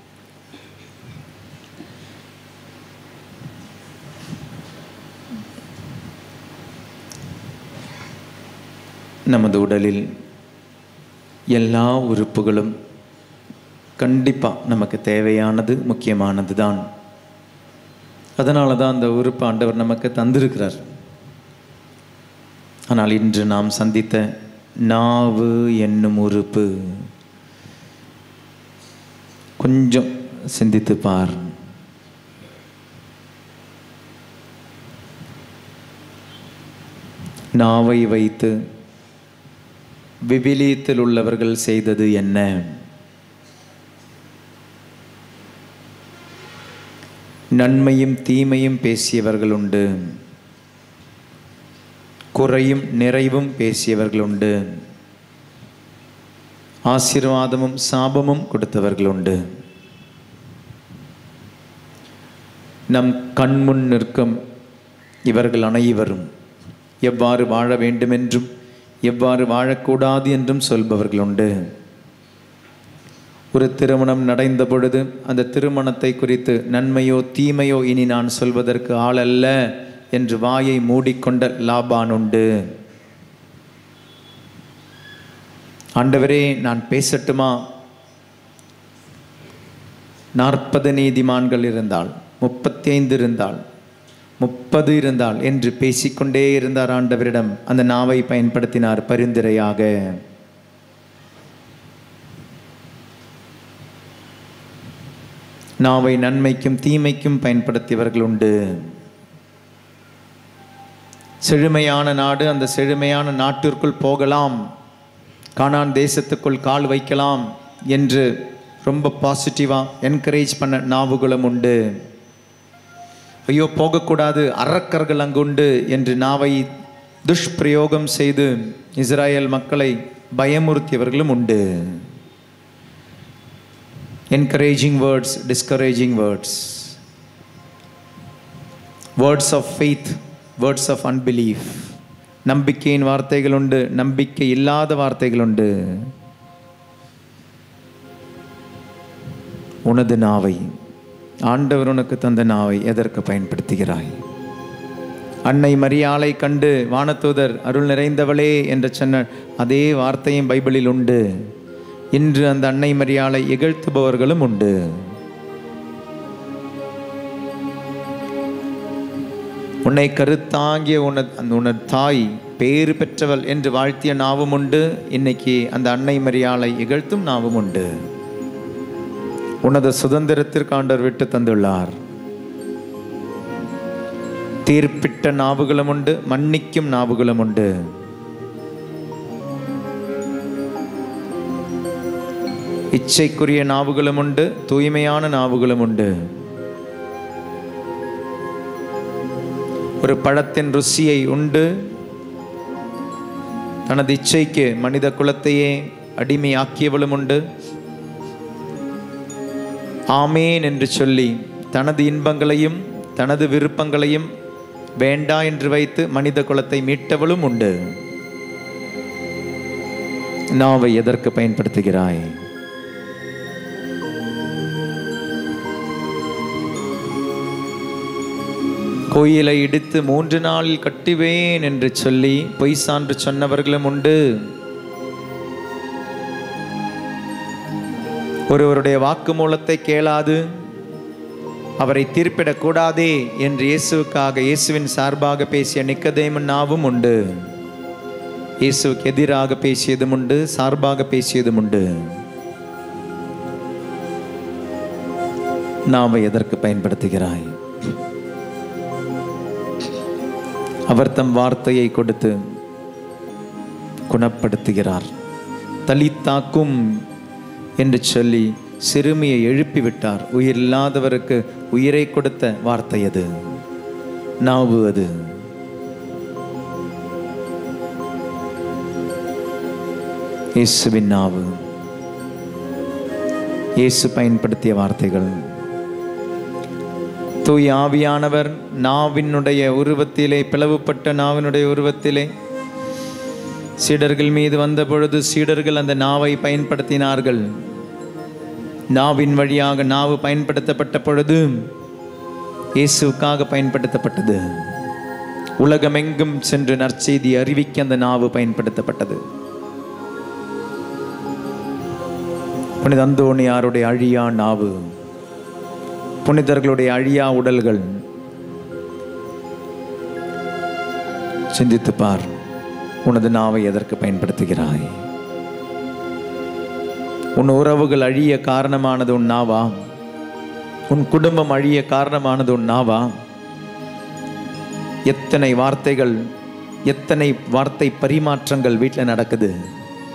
நமது உடலில் எல்லா உறுப்புகளும் கண்டிப்பாக நமக்கு தேவையானது, முக்கியமானது தான். அதனால தான் அந்த உறுப்பு ஆண்டவர் நமக்கு தந்திருக்கிறார். ஆனால் இன்று நாம் சந்தித்த நாவு என்னும் உறுப்பு கொஞ்சம் சிந்தித்து பார். நாவை வைத்து விவிலியத்தில் உள்ளவர்கள் செய்தது என்ன? நன்மையும் தீமையும் பேசியவர்கள் உண்டு, குறையும் நிறைவும் பேசியவர்கள் உண்டு, ஆசீர்வாதமும் சாபமும் கொடுத்தவர்கள் உண்டு. நம் கண்முன் நிற்கும் இவர்கள் அனைவரும் எவ்வாறு வாழ வேண்டுமென்றும் எவ்வாறு வாழக்கூடாது என்றும் சொல்பவர்கள் உண்டு. ஒரு திருமணம் நடந்த பொழுது அந்த திருமணத்தை குறித்து நன்மையோ தீமையோ இனி நான் சொல்வதற்கு ஆள் அல்ல என்று வாயை மூடிக்கொண்ட லாபான் உண்டு. ஆண்டவரே, நான் பேசட்டுமா? 40 நீதிமான்கள் இருந்தால், 35 இருந்தால், 30 இருந்தால் என்று பேசிக்கொண்டே இருந்தார். ஆண்டவரிடம் அந்த நாவை பயன்படுத்தினார் பரிந்துரையாக. நாவை நன்மைக்கும் தீமைக்கும் பயன்படுத்தியவர்கள் உண்டு. செழுமையான நாடு, அந்த செழுமையான நாட்டிற்குள் போகலாம், கானான் தேசத்துக்குள் கால் வைக்கலாம் என்று ரொம்ப பாசிட்டிவாக என்கரேஜ் பண்ண நாவுகளும் உண்டு. ஐயோ போகக்கூடாது, அரக்கர்கள் அங்குண்டு என்று நாவை துஷ்பிரயோகம் செய்து இஸ்ராயேல் மக்களை பயமுறுத்தியவர்களும் உண்டு. Encouraging words, discouraging words, words of faith, words of unbelief. நம்பிக்கையின் வார்த்தைகள் உண்டு, நம்பிக்கை இல்லாத வார்த்தைகள் உண்டு. உனது நாவை, ஆண்டவர் உனக்கு தந்த நாவை எதற்கு பயன்படுத்துகிறாய்? அன்னை மரியாளை கண்டு வானதூதர் அருள் நிறைந்தவளே என்று சொன்ன அதே வார்த்தையும் பைபிளில் உண்டு. இன்று அந்த அன்னை மரியாளை இகழ்த்துபவர்களும் உண்டு. உன்னை கருத்தாங்கிய உனது தாய் பேறு பெற்றவள் என்று வாழ்த்திய நாவும் உண்டு. இன்னைக்கு அந்த அன்னை மரியாளை இகழ்த்தும் நாவும் உண்டு. உனது சுதந்திரத்திற்கு ஆண்டவர் விட்டு தந்துள்ளார். தீர்ப்பிட்ட நாவுகளும் உண்டு, மன்னிக்கும் நாவுகளும் உண்டு. இச்சைக்குரிய நாவுகளும் உண்டு, தூய்மையான நாவுகளும் உண்டு. ஒரு பழத்தின் ருசியை உண்டு தனது இச்சைக்கு மனித குலத்தையே அடிமையாக்கியவளும் உண்டு. ஆமேன் என்று சொல்லி தனது இன்பங்களையும் தனது விருப்பங்களையும் வேண்டா என்று வைத்து மனித குலத்தை மீட்டவளும் உண்டு. நாவை எதற்கு பயன்படுத்துகிறாய்? கோயிலை இடித்து 3 நாளில் கட்டுவேன் என்று சொல்லி பொய் சான்று சொன்னவர்களும் உண்டு. ஒருவருடைய வாக்குமூலத்தை கேளாது அவரை தீர்ப்பிடக்கூடாதே என்று இயேசுவுக்காக, இயேசுவின் சார்பாக பேசிய நிக்கதேமன் நாவும் உண்டு. இயேசுவுக்கு எதிராக பேசியதும் உண்டு, சார்பாக பேசியதும் உண்டு. நாவை எதற்கு பயன்படுத்துகிறாய்? அவர் தம் வார்த்தையை கொடுத்து குணப்படுத்துகிறார். தலித்தாக்கும் என்று சொல்லி சிறுமியை எழுப்பிவிட்டார். உயிர் இல்லாதவருக்கு உயிரை கொடுத்த வார்த்தை அது, நாவு அது. இயேசுவின் நாவு, இயேசு பயன்படுத்திய வார்த்தைகள். தூய் ஆவியானவர் நாவினுடைய உருவத்திலே, பிளவுபட்ட நாவினுடைய உருவத்திலே சீடர்கள் மீது வந்த பொழுது சீடர்கள் அந்த நாவை பயன்படுத்தினார்கள். நாவின் வழியாக நாவு பயன்படுத்தப்பட்ட பொழுது இயேசுவுக்காக பயன்படுத்தப்பட்டது. உலகமெங்கும் சென்று நற்செய்தி அறிவிக்க அந்த நாவு பயன்படுத்தப்பட்டது. புனித அந்தோணியாருடைய அழியா நாவு, புனிதர்களுடைய அழியா உடல்கள். சிந்தித்து பார், உனது நாவை எதற்கு பயன்படுத்துகிறாய்? உன் உறவுகள் அழிய காரணமானது உன் நாவா? உன் குடும்பம் அழிய காரணமானது உன் நாவா? எத்தனை வார்த்தைகள், எத்தனை வார்த்தை பரிமாற்றங்கள் வீட்டில் நடக்குது.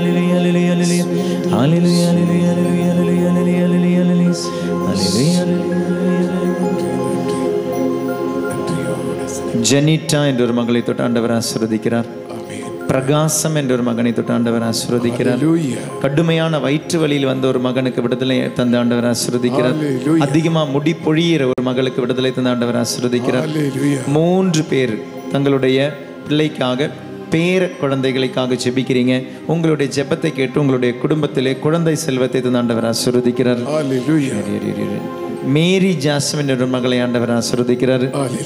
ஜெனிட்டா என்ற ஒரு மகளை தொட்டு ஆண்டவர் ஆசீர்வதிக்கிறார். பிரகாசம் என்ற ஒரு மகனை தொட்டு ஆண்டவர் ஆசீர்வதிக்கிறார். கடுமையான வயிற்று வலியில் வந்த ஒரு மகனுக்கு விடுதலை தந்த ஆண்டவர் ஆசீர்வதிக்கிறார். அதிகமா முடி பொழியிற ஒரு மகளுக்கு விடுதலை தந்த ஆண்டவர் ஆசீர்வதிக்கிறார். 3 பேர் தங்களுடைய பிள்ளைக்காக பேர குழந்தைகளுக்காக ஜெபிக்கிறீங்க. உங்களுடைய ஜெபத்தை கேட்டு உங்களுடைய குடும்பத்திலே குழந்தை செல்வத்தை தந்த ஆண்டவர் ஆசீர்வதிக்கிறார். மேரி ஜாஸ்மின் என்ற மகளை ஆண்டவர் ஆசீர்வதிக்கிறார்.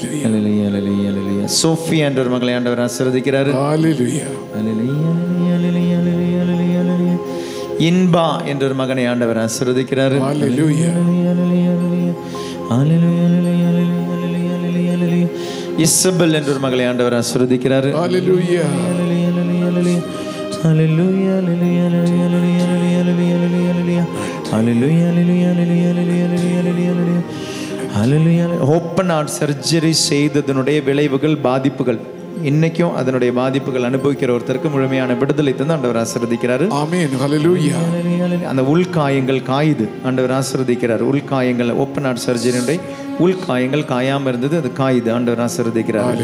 சோஃபியா என்ற ஒரு மகளை ஆண்டவர் ஆசீர்வதிக்கிறார். இன்பா என்ற ஒரு மகனை ஆண்டவர் ஆசீர்வதிக்கிறார். இசபெல் என்ற ஒரு மகளை ஆண்டவர் ஆசீர்வதிக்கிறார். ஓப்பன் ஹார்ட் சர்ஜரி செய்ததனுடைய விளைவுகள், பாதிப்புகள், இன்னைக்கும் அதனுடைய பாதிப்புகள் அனுபவிக்கிற ஒருத்தருக்கு முழுமையான விடுதலை தந்து ஆண்டவர் ஆசீர்வதிக்கிறார். ஆமென். ஹல்லேலூயா. அந்த உள்காயங்கள் காயுது, ஆண்டவர் ஆசீர்வதிக்கிறார். உள்காயங்கள், ஓப்பன் ஹார்ட் சர்ஜரியுடைய உள்காயங்கள் காயாம இருந்தது, அது காயுது, ஆண்டவர் ஆசீர்வதிக்கிறார்.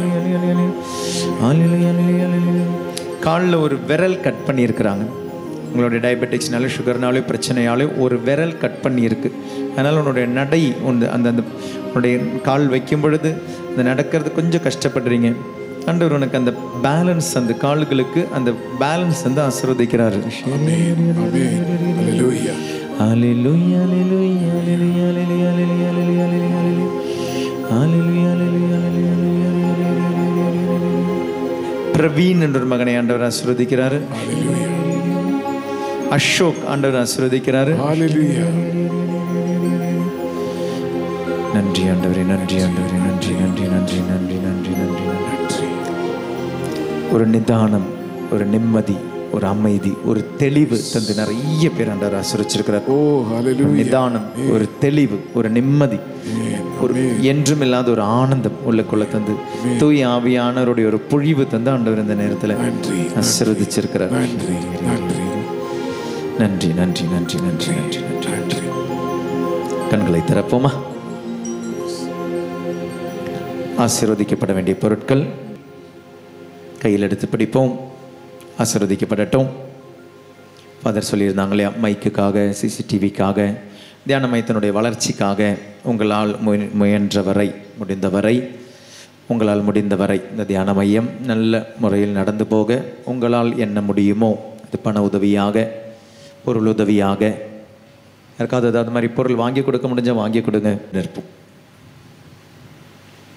காலில் ஒரு விரல் கட் பண்ணியிருக்கிறாங்க. உங்களுடைய டயபெட்டிக்ஸ்னால, சுகர்னாலே, பிரச்சனையாலே ஒரு விரல் கட் பண்ணியிருக்கு. அதனால் உன்னுடைய நடை அந்த உன்னுடைய கால் வைக்கும் பொழுது அந்த நடக்கிறது கொஞ்சம் கஷ்டப்படுறீங்க. ஆண்டவர் உனக்கு அந்த பேலன்ஸ், அந்த கால்களுக்கு அந்த பேலன்ஸ் வந்து ஆசீர்வதிக்கிறாரு. பிரவீன் என்ற ஒரு மகனை ஆண்டவர் ஆசீர்வதிக்கிறாரு. அசோக் ஆண்டவர் ஆசீர்வதிக்கிறாரு. நன்றி ஆண்டவரே, நன்றி ஆண்டவரே, நன்றி நன்றி நன்றி நன்றி நன்றி நன்றி நன்றி. ஒரு நிதானம், ஒரு நிம்மதி, ஒரு அமைதி, ஒரு தெளிவு தந்து நிறைய பேர் ஆண்டவர் ஆசீர்வதிச்சிருக்கிறார். நிதானம், ஒரு தெளிவு, ஒரு நிம்மதி, ஒரு என்றும் இல்லாத ஒரு ஆனந்தம் உள்ளுக்குள்ள தந்து தூய் ஆவியானவருடைய ஒரு பொழிவு தந்து ஆண்டவர் இந்த நேரத்தில் ஆசீர்வதிச்சிருக்கிறார். நன்றி நன்றி நன்றி நன்றி நன்றி நன்றி. கண்களை திறப்போமா? ஆசீர்வதிக்கப்பட வேண்டிய பொருட்கள் கையில் எடுத்து பிடிப்போம். ஆசீர்வதிக்கப்படட்டும். ஃபாதர் சொல்லியிருந்தாங்க இல்லையா, மைக்குக்காக, சிசிடிவிக்காக, தியான மையத்தினுடைய வளர்ச்சிக்காக உங்களால் முயன்றவரை, முடிந்தவரை, உங்களால் முடிந்தவரை இந்த தியான மையம் நல்ல முறையில் நடந்து போக உங்களால் என்ன முடியுமோ, அது பண உதவியாக, பொருள் உதவியாக, யாருக்காவது அது மாதிரி பொருள் வாங்கி கொடுக்க முடிஞ்சால் வாங்கி கொடுங்க. நிற்போம்.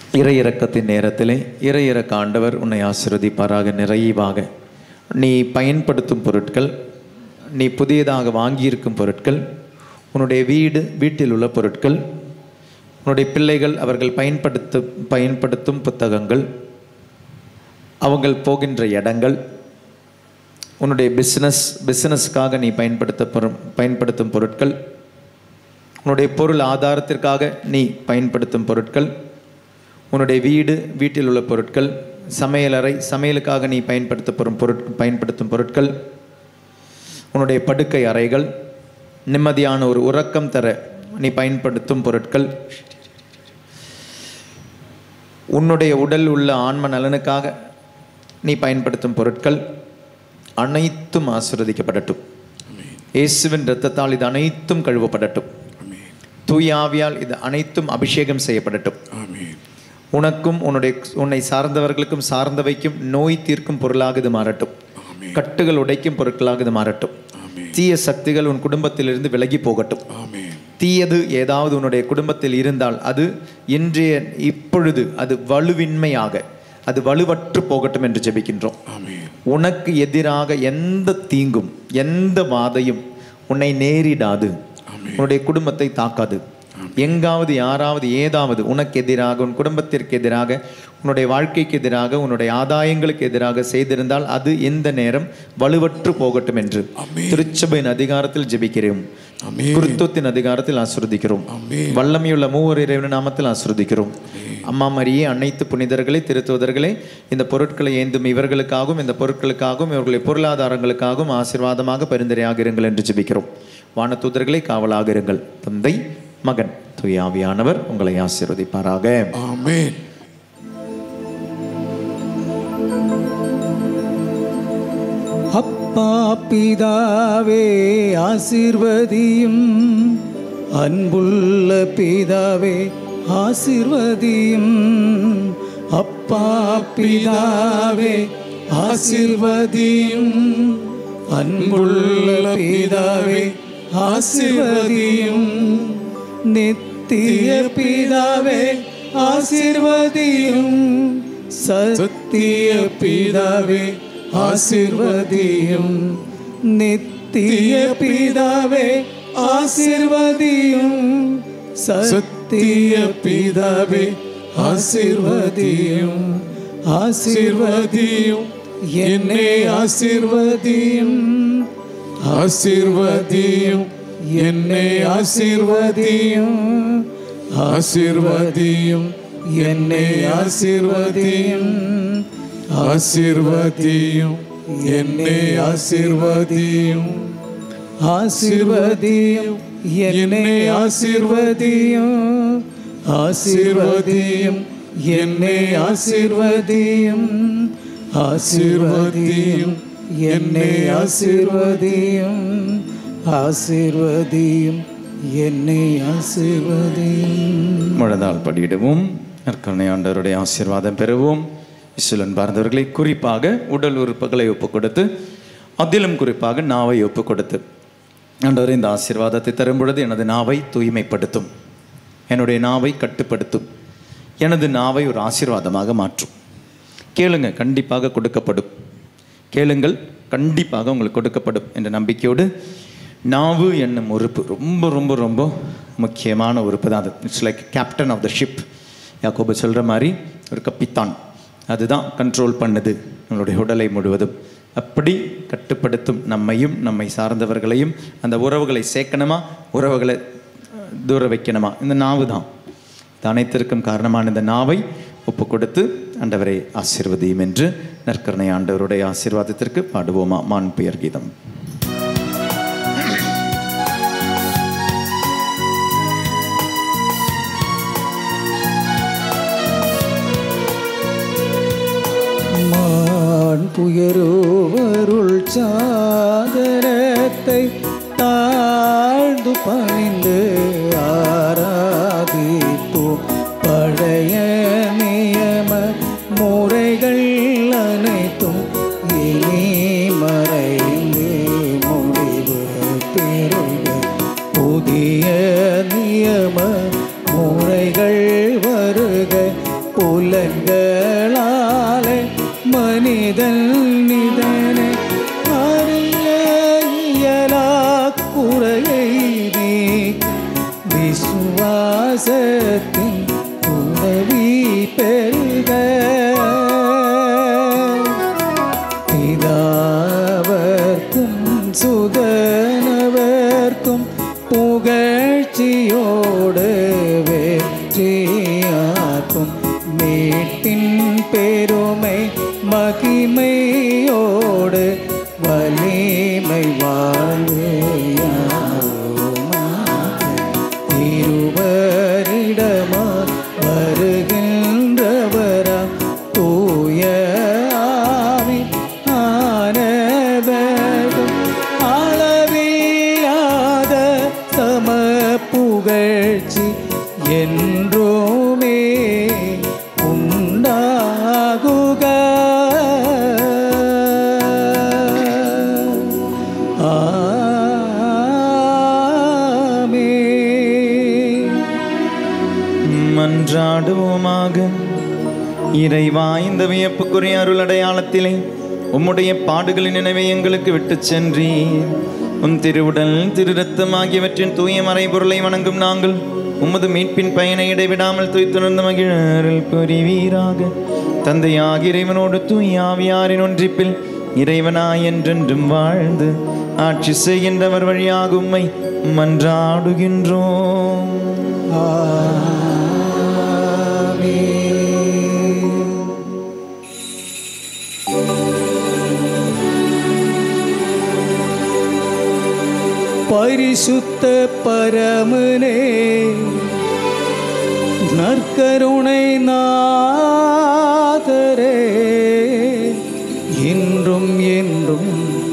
இறை இரக்கத்தின் நேரத்திலே இறை இரக்க ஆண்டவர் உன்னை ஆசீர்வதிப்பாராக. நிறைவாக நீ பயன்படுத்தும் பொருட்கள், நீ புதியதாக வாங்கியிருக்கும் பொருட்கள், உன்னுடைய வீட்டில் உள்ள பொருட்கள், உன்னுடைய பிள்ளைகள் அவர்கள் பயன்படுத்தும் புத்தகங்கள், அவங்கள் போகின்ற இடங்கள், உன்னுடைய பிஸ்னஸ்க்காக நீ பயன்படுத்தும் பொருட்கள், உன்னுடைய பொருள் ஆதாரத்திற்காக நீ பயன்படுத்தும் பொருட்கள், உன்னுடைய வீட்டில் உள்ள பொருட்கள், சமையலறை சமையலுக்காக நீ பயன்படுத்தும் பொருட்கள், உன்னுடைய படுக்கை அறைகள், நிம்மதியான ஒரு உறக்கம் தர நீ பயன்படுத்தும் பொருட்கள், உன்னுடைய உடல் உள்ள ஆன்ம நலனுக்காக நீ பயன்படுத்தும் பொருட்கள் அனைத்தும் ஆசீர்வதிக்கப்படட்டும். இயேசுவின் இரத்தத்தால் இது அனைத்தும் கழுவப்படட்டும். தூய ஆவியால் இது அனைத்தும் அபிஷேகம் செய்யப்படட்டும். உனக்கும் உன்னை சார்ந்தவர்களுக்கும் சார்ந்தவைக்கும் நோய் தீர்க்கும் பொருளாக இது மாறட்டும். கட்டுகள் உடைக்கும் பொருட்களாக இது மாறட்டும். தீய சக்திகள் உன் குடும்பத்திலிருந்து விலகி போகட்டும். தீயது ஏதாவது உன்னுடைய குடும்பத்தில் இருந்தால் அது இப்பொழுது அது வலுவின்மையாக, அது வலுவற்று போகட்டும் என்று ஜெபிக்கின்றோம். உனக்கு எதிராக எந்த தீங்கும் எந்த வாதையும் உன்னை நேரிடாது, உன்னுடைய குடும்பத்தை தாக்காது. எங்காவது யாராவது ஏதாவது உனக்கு எதிராக, உன் குடும்பத்திற்கு எதிராக, உன்னுடைய வாழ்க்கைக்கு எதிராக, உன்னுடைய ஆதாயங்களுக்கு எதிராக செய்திருந்தால் அது இந்த நேரம் வலுவற்று போகட்டும் என்று திருச்சபையின் அதிகாரத்தில் ஜெபிக்கிறோம். குருத்துவத்தின் அதிகாரத்தில் ஆசீர்வதிக்கிறோம். வல்லமையுள்ள மூவர் இறைவன் நாமத்தில் ஆசீர்வதிக்கிறோம். அம்மா மரியே, அனைத்து புனிதர்களே, திருத்துவதர்களே, இந்த பொருட்களை ஏந்தும் இவர்களுக்காகவும் இந்த பொருட்களுக்காகவும் இவர்களுடைய பொருளாதாரங்களுக்காகவும் ஆசீர்வாதமாக பரிந்துரையாக இருங்கள் என்று ஜெபிக்கிறோம். வானதூதர்களே, காவலாக இருங்கள். தந்தை, மகன், தூய ஆவியானவர் உங்களை ஆசீர்வதிப்பாராக. ஆமென். அப்பா பிதாவே ஆசீர்வதியும், அன்புள்ள பிதாவே ஆசீர்வதியும். அப்பா பிதாவே ஆசீர்வதியும், அன்புள்ள பிதாவே ஆசீர்வதியும். நித்திய பிதாவே ஆசீர்வதியும், சத்திய பிதாவே ஆசீர்வதியும். நித்திய பிதாவே ஆசீர்வதியும், சத்திய பிதாவே ஆசீர்வதியும். ஆசீர்வதியும், என்னை ஆசீர்வதியும். ஆசீர்வதியும், என்னை ஆசீர்வதியும். ஆசீர்வதியும், என்னை ஆசீர்வதியும். ஆசீர்வதியும், என்னை ஆசீர்வதியும். ஆசீர்வதியும், என்னை ஆசீர்வதியும். ஆசீர்வதியும், என்னை ஆசீர்வதியும். ஆசீர்வதியும், என்னை ஆசீர்வதியும். ஆசீர்வதியும், என்னை ஆசீர்வதியும். முழந்தாள் படியிடுவோம். நற்கருணை ஆண்டவருடைய ஆசீர்வாதம் பெறுவோம். இசுலன் பார்ந்தவர்களை குறிப்பாக உடல் உறுப்புகளை ஒப்புக் கொடுத்து, அதிலும் குறிப்பாக நாவை ஒப்புக் கொடுத்து, ஆண்டவர் இந்த ஆசீர்வாதத்தை தரும் பொழுது எனது நாவை தூய்மைப்படுத்தும், என்னுடைய நாவை கட்டுப்படுத்தும், எனது நாவை ஒரு ஆசீர்வாதமாக மாற்றும். கேளுங்க, கண்டிப்பாக கொடுக்கப்படும். கேளுங்கள், கண்டிப்பாக உங்களுக்கு கொடுக்கப்படும் என்ற நம்பிக்கையோடு, நாவு என்னும் உறுப்பு ரொம்ப ரொம்ப ரொம்ப முக்கியமான உறுப்பு தான் அது. It's like captain of the ship. யாக்கோபு சொல்கிற மாதிரி ஒரு கப்பித்தான், அதுதான் கண்ட்ரோல் பண்ணுது நம்மளுடைய உடலை முழுவதும். அப்படி கட்டுப்படுத்தும் நம்மையும் நம்மை சார்ந்தவர்களையும். அந்த உறவுகளை சேர்க்கணுமா, உறவுகளை தூர வைக்கணுமா, இந்த நாவு தான். இது அனைத்திற்கும் காரணமான இந்த நாவை ஒப்பு கொடுத்து ஆண்டவரை ஆசீர்வதியும் என்று நற்கருணை ஆண்டவருடைய ஆசீர்வாதத்திற்கு பாடுவோமா மான் பெயர் கீதம். புயரோவருள் சாதனத்தை தாழ்ந்து பணிந்து ஆராதிப்போம். பழைய நியம முறைகள் அனைத்தும் இனி மறைந்து முடிவு பெறுக. புதிய நியம முறைகள் வருக, தெய்வத்தின் உதவி பெறுக. பிதாவர்க்கும் சுதனவர்க்கும் புகழ்ச்சியோடு வெற்றியாக்கும் மீட்பின் பெருமை மகிமையோடு வலிமை வாழ்வையாருமாக இருவரிடமா வருகின்றவரா தூய ஆவி ஆனவரும் அளவில்லாத சம புகழ்ச்சி என்றுமே உண்டாகுக. மன்றாடுவோமாக. இறைவா, இந்த வியப்புக்குரிய அருள் அடையாளத்திலே உம்முடைய பாடுகளின் நினைவை எங்களுக்கு விட்டுச் சென்றீர். உம் திருவுடல் திரு ரத்தம் ஆகியவற்றின் தூய மறைபொருளை வணங்கும் நாங்கள் உமது மீட்பின் பயனை இடைவிடாமல் துய்த்துணர்ந்து மகிழல் புரிவீராக. தந்தையாகிய இறைவனோடு தூய ஆவியாரின் ஒன்றிப்பில் இறைவனாய் என்றென்றும் வாழ்ந்து ஆட்சி செய்கின்றவர் வழியாக உம்மை மன்றாடுகின்றோம். பரிசுத்த பரமனே, நற்கருணை நாதரே, இன்றும் என்றும்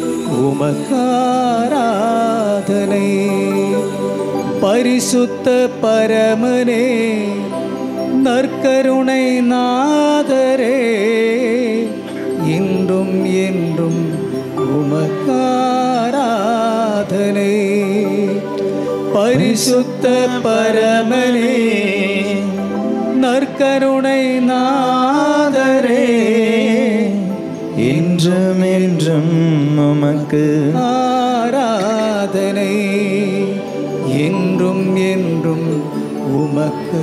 உமக்காராதனை. பரிசுத்த பரமனே, நற்கருணை நாதரே, இன்றும் என்றும் உமக்காராதனை. பரிசுத்த பரமனே, நற்கருணை நாதரே, இன்றும் என்றும் உமக்கு ஆராதனை. என்றும் என்றும் உமக்கு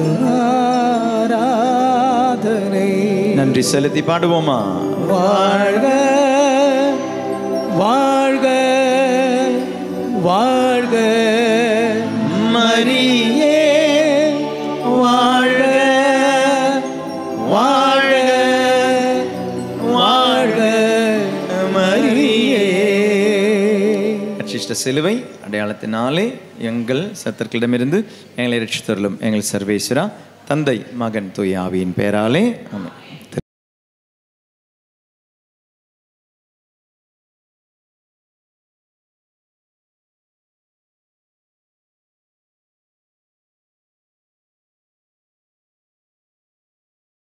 ஆராதனை. நன்றி செலுத்தி பாடுவோமா? வாழ்க வாழ்க வாழ்க மரியே, வாழ்க வாழ்க வாழ்க மரியே. அச்சிஷ்ட சிலுவை அடையாளத்தினாலே எங்கள் சத்தர்களிடமிருந்து எங்களை ரட்சித்தருளும் எங்கள் சர்வேஸ்வரா, தந்தை மகன் தூய ஆவியின் பெயராலே ஆமென்.